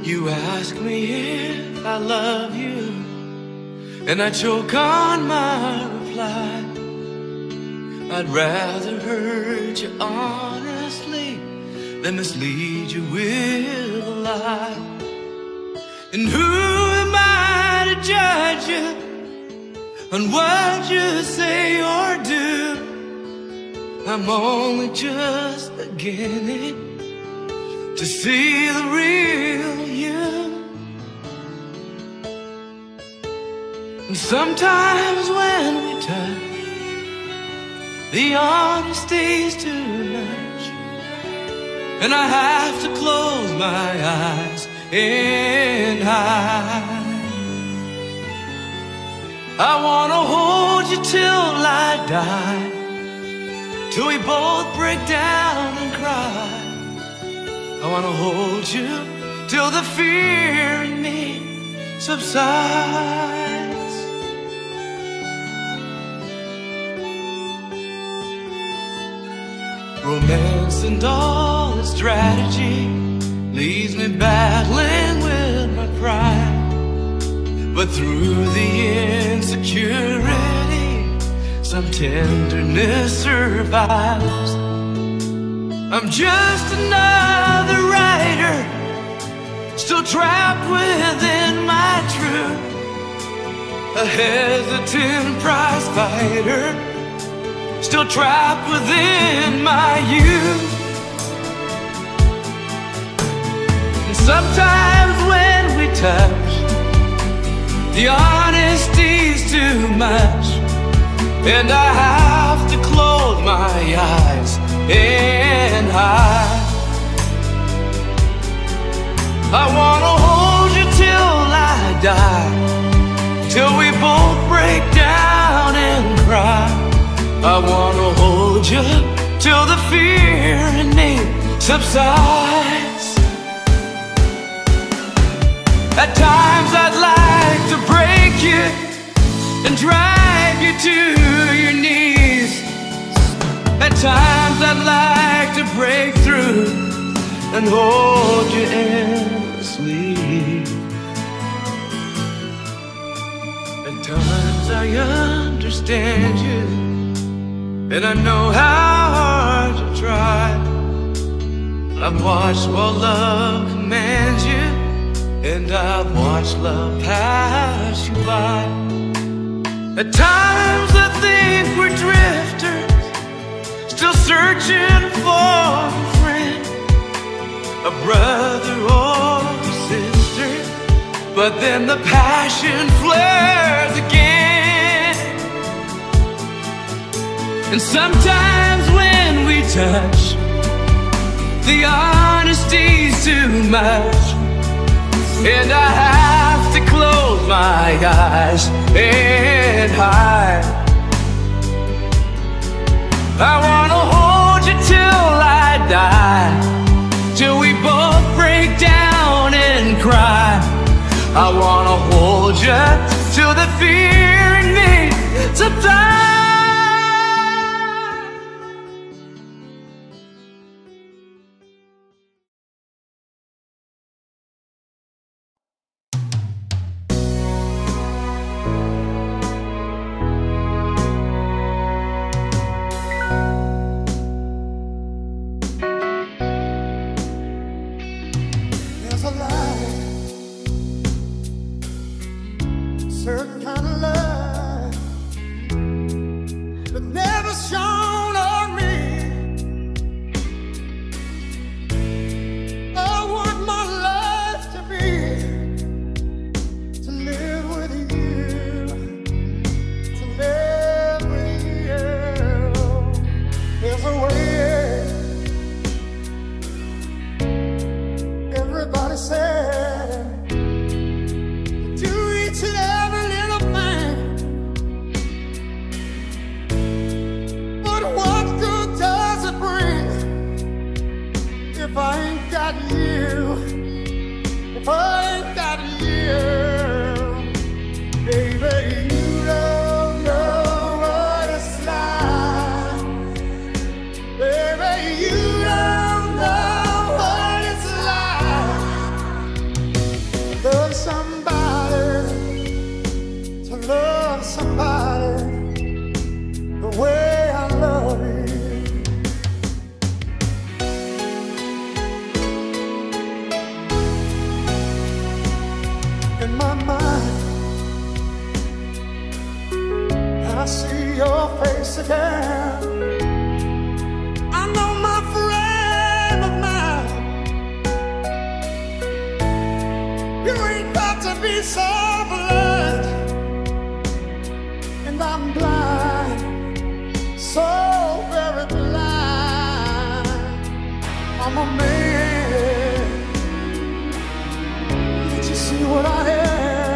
You ask me if I love you, and I choke on my reply. I'd rather hurt you honestly than mislead you with a lie. And who am I to judge you on what you say or do? I'm only just beginning to see the real you. And sometimes when we touch, the honesty's too much, and I have to close my eyes and hide. I wanna hold you till I die, till we both break down and cry. I wanna hold you till the fear in me subsides. Romance and all its strategy leaves me battling with my pride. But through the insecurity, some tenderness survives. I'm just another writer, still trapped within my truth, a hesitant prize fighter, still trapped within my youth. And sometimes when we touch, the honesty's too much, and I have to close my eyes and hide. I wanna hold you till I die, till we both break down and cry. I wanna hold you till the fear in me subsides. At times I'd like to break you and drag you to your knees. At times I'd like to break through and hold you endlessly. At times I understand you, and I know how hard you try. I've watched while love commands you, and I've watched love pass you by. At times I think we're drifters, still searching for a friend, a brother or a sister. But then the passion flares again. And sometimes when we touch, the honesty's too much, and I have to close my eyes and hide. I wanna hold you till I die, till we both break down and cry. I wanna hold you till the fear in me subsides. Certain kind of love that never shone on me. I want my life to be, to live with you, to live with you. There's a way, everybody said, to each and every little thing. I see your face again, I know my frame of mind. You ain't got to be so blind, and I'm blind, so very blind. I'm a man. Did you see what I am?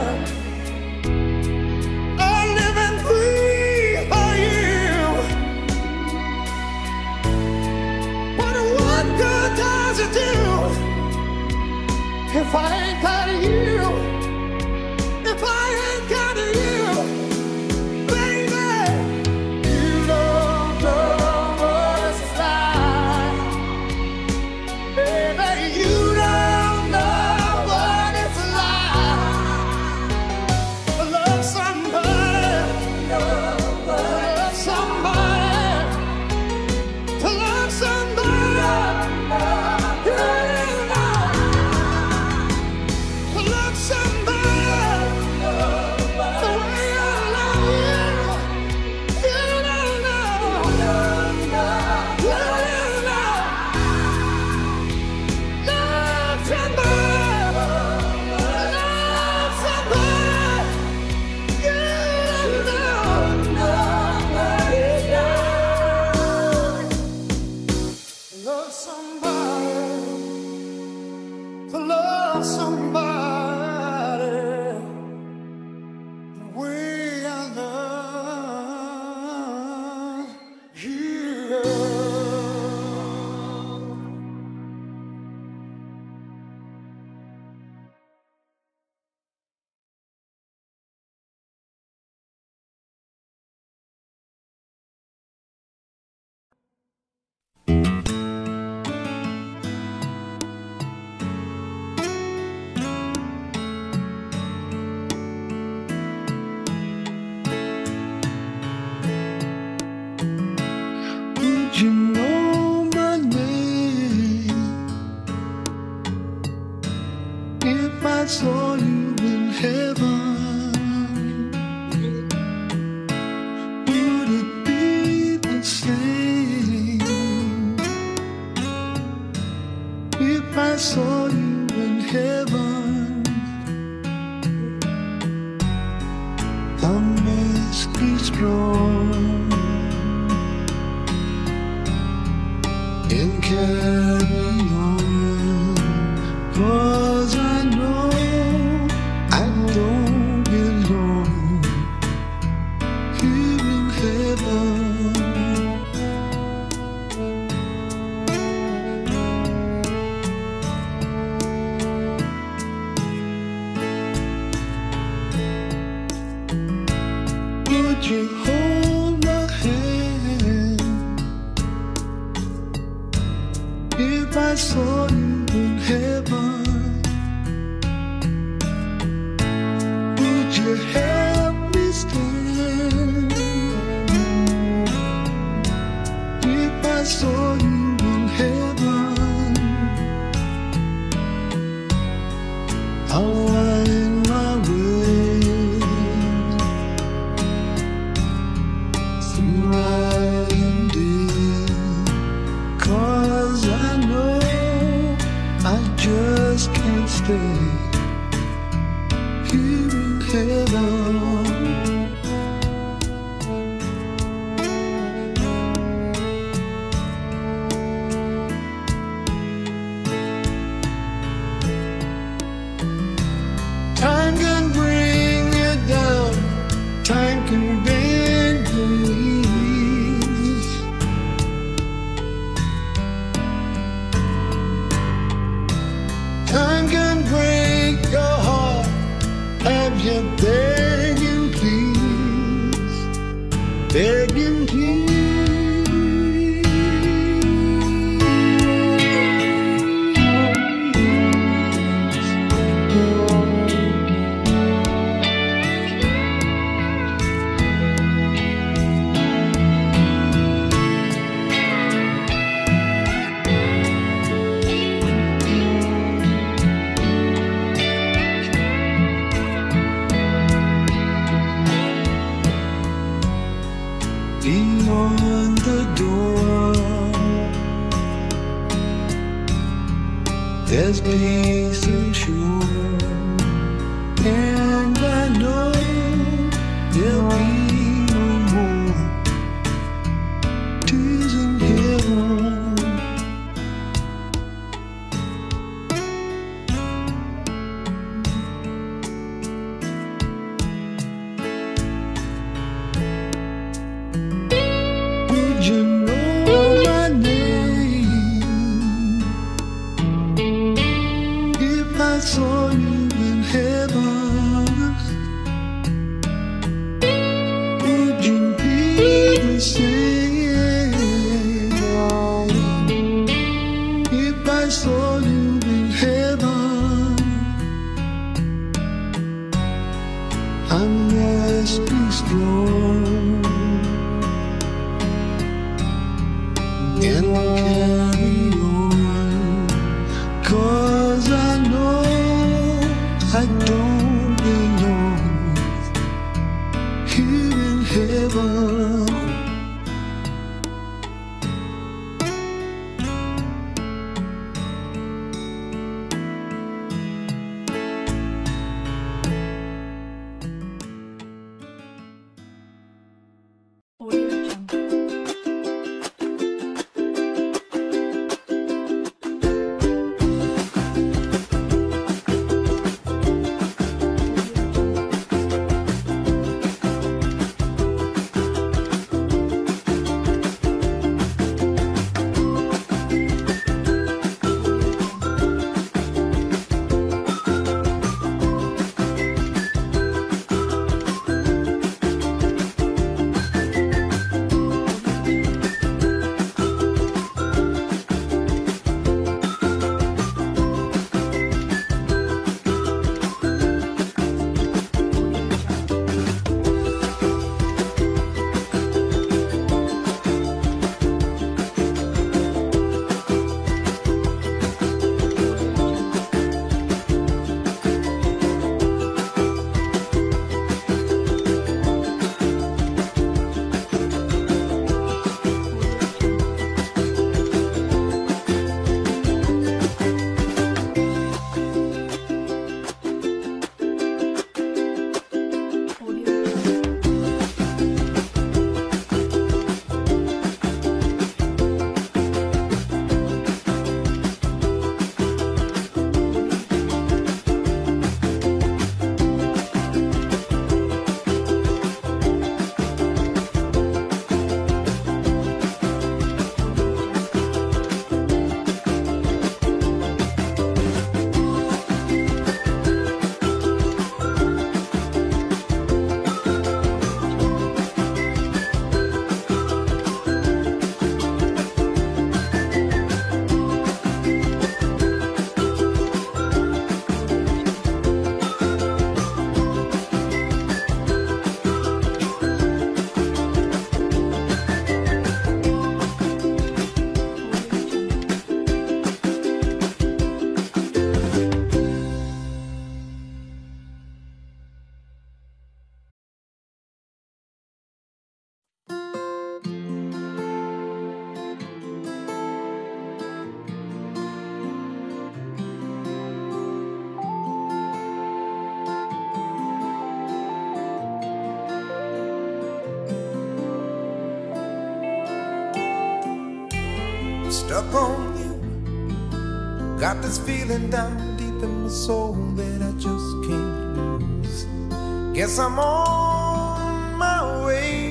Does it do if I ain't got you? If I ain't got you, baby, you don't know what it's like. Baby, you don't know what it's like to love somebody, to love somebody, to love somebody. You know my name. If I saw you in heaven, would it be the same? If I saw you in heaven, I must be strong and carry on, 'cause I know I don't belong here in heaven. Would you hold my hand if I saw you in heaven? Would you help me stand if I saw you in heaven? I'll wind my way through night and day, 'cause I know I just can't stay here in heaven. Time can bring you down, time can bend your knees. Time can break your heart, have you begging please, begging please. there's peace and sure, and I know there'll be no more tears in heaven. Would you know my name if I saw you in heaven? Would you be the same if I saw you in heaven? I must be strong and carry on, 'cause I know I don't belong here in heaven. Stuck on you, got this feeling down deep in my soul that I just can't lose. Guess I'm on my way,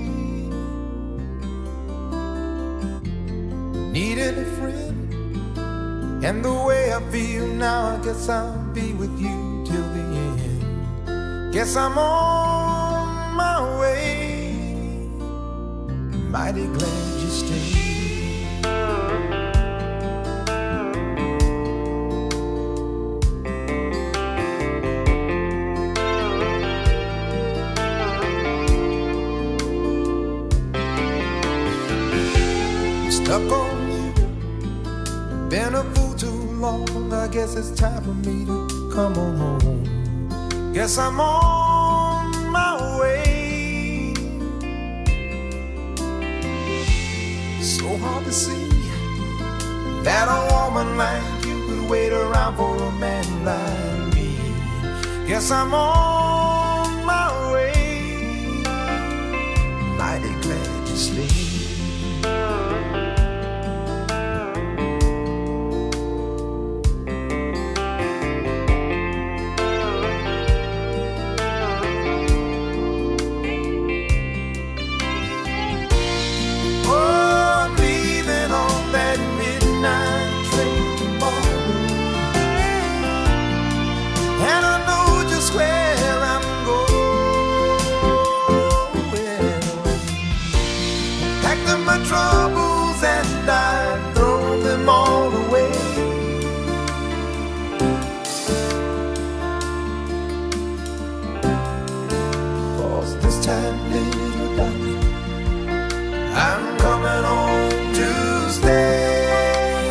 needing a friend, and the way I feel now, I guess I'll be with you till the end. Guess I'm on my way, mighty glad you stayed. Stuck on you, been a fool too long. I guess it's time for me to come on home. Guess I'm on my way. So hard to see that a woman like you could could wait around for a man like me. Guess I'm on my way, mighty glad to sleep. Troubles and I throw them all away. Cause this time, little darling, I'm coming home to stay.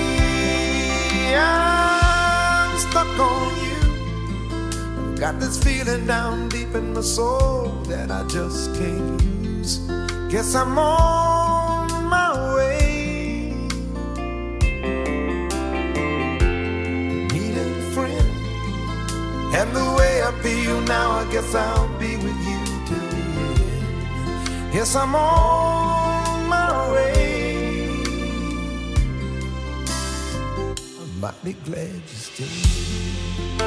I'm stuck on you. I've got this feeling down deep in my soul that I just can't lose. Guess I'm on my way. Need a friend, and the way I feel now, I guess I'll be with you till the end. Yes, I'm on my way. I'm mighty glad you stayed.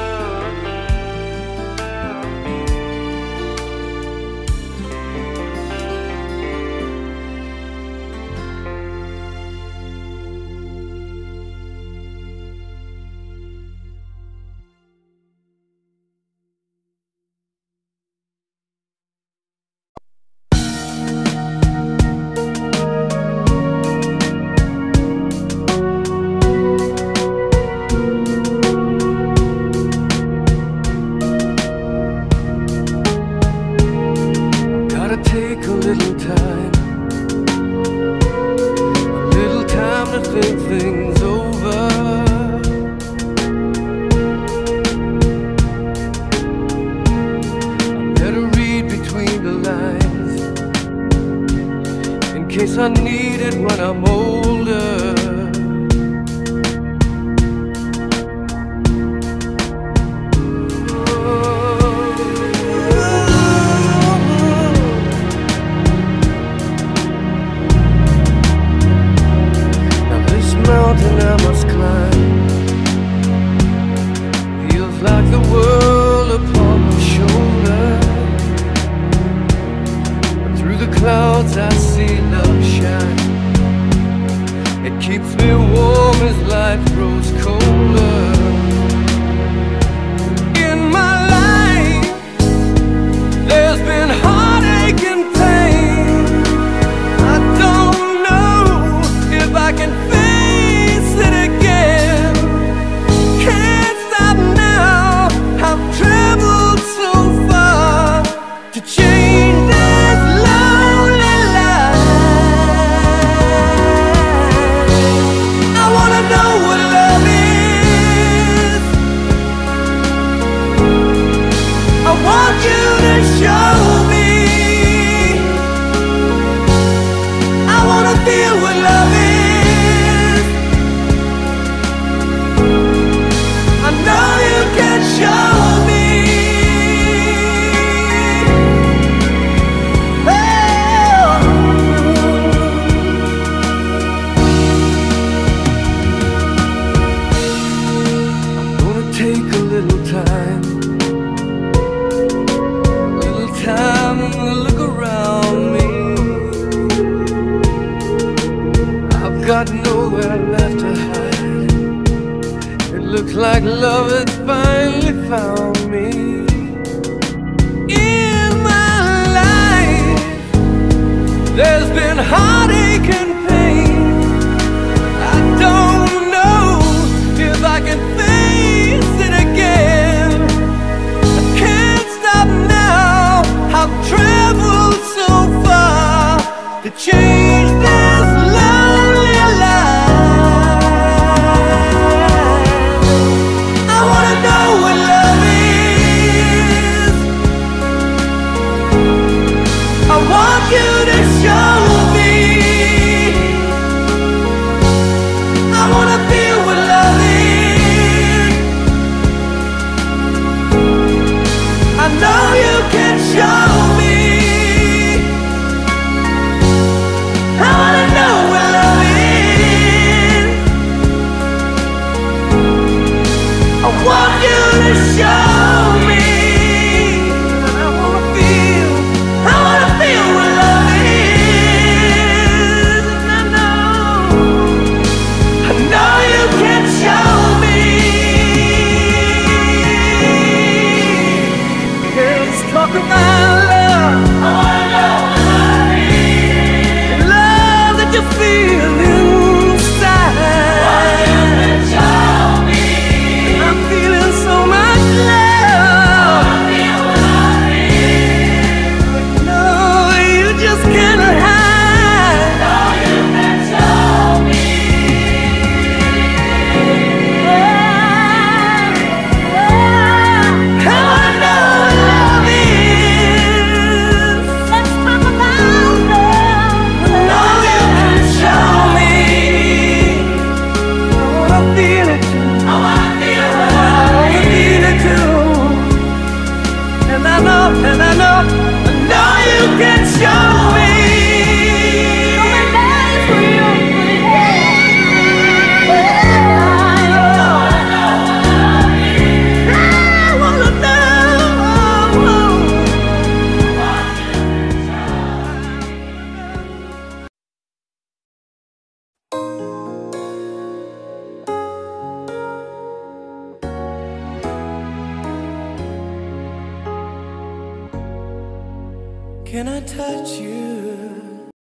I need it when I'm older. Now this mountain I must climb feels like the world upon my shoulder. But through the clouds I see love shine. It keeps me warm as life grows colder. In my life, there's been heartache and pain. I don't know if I can face it again. Can't stop now, I've traveled so far to change this lonely life. I wanna know what love is. I want you to show me. I wanna feel what love is. I know you can show me. I'm gonna take a little time, a little time to look around me. I've got nowhere left to hide. It looks like love has finally found me. In my life, there's been heartache and pain. I don't know if I can face it again. I can't stop now, I've traveled so far to change this lonely life. I wanna know what love is. I want you to show me. Can I touch you?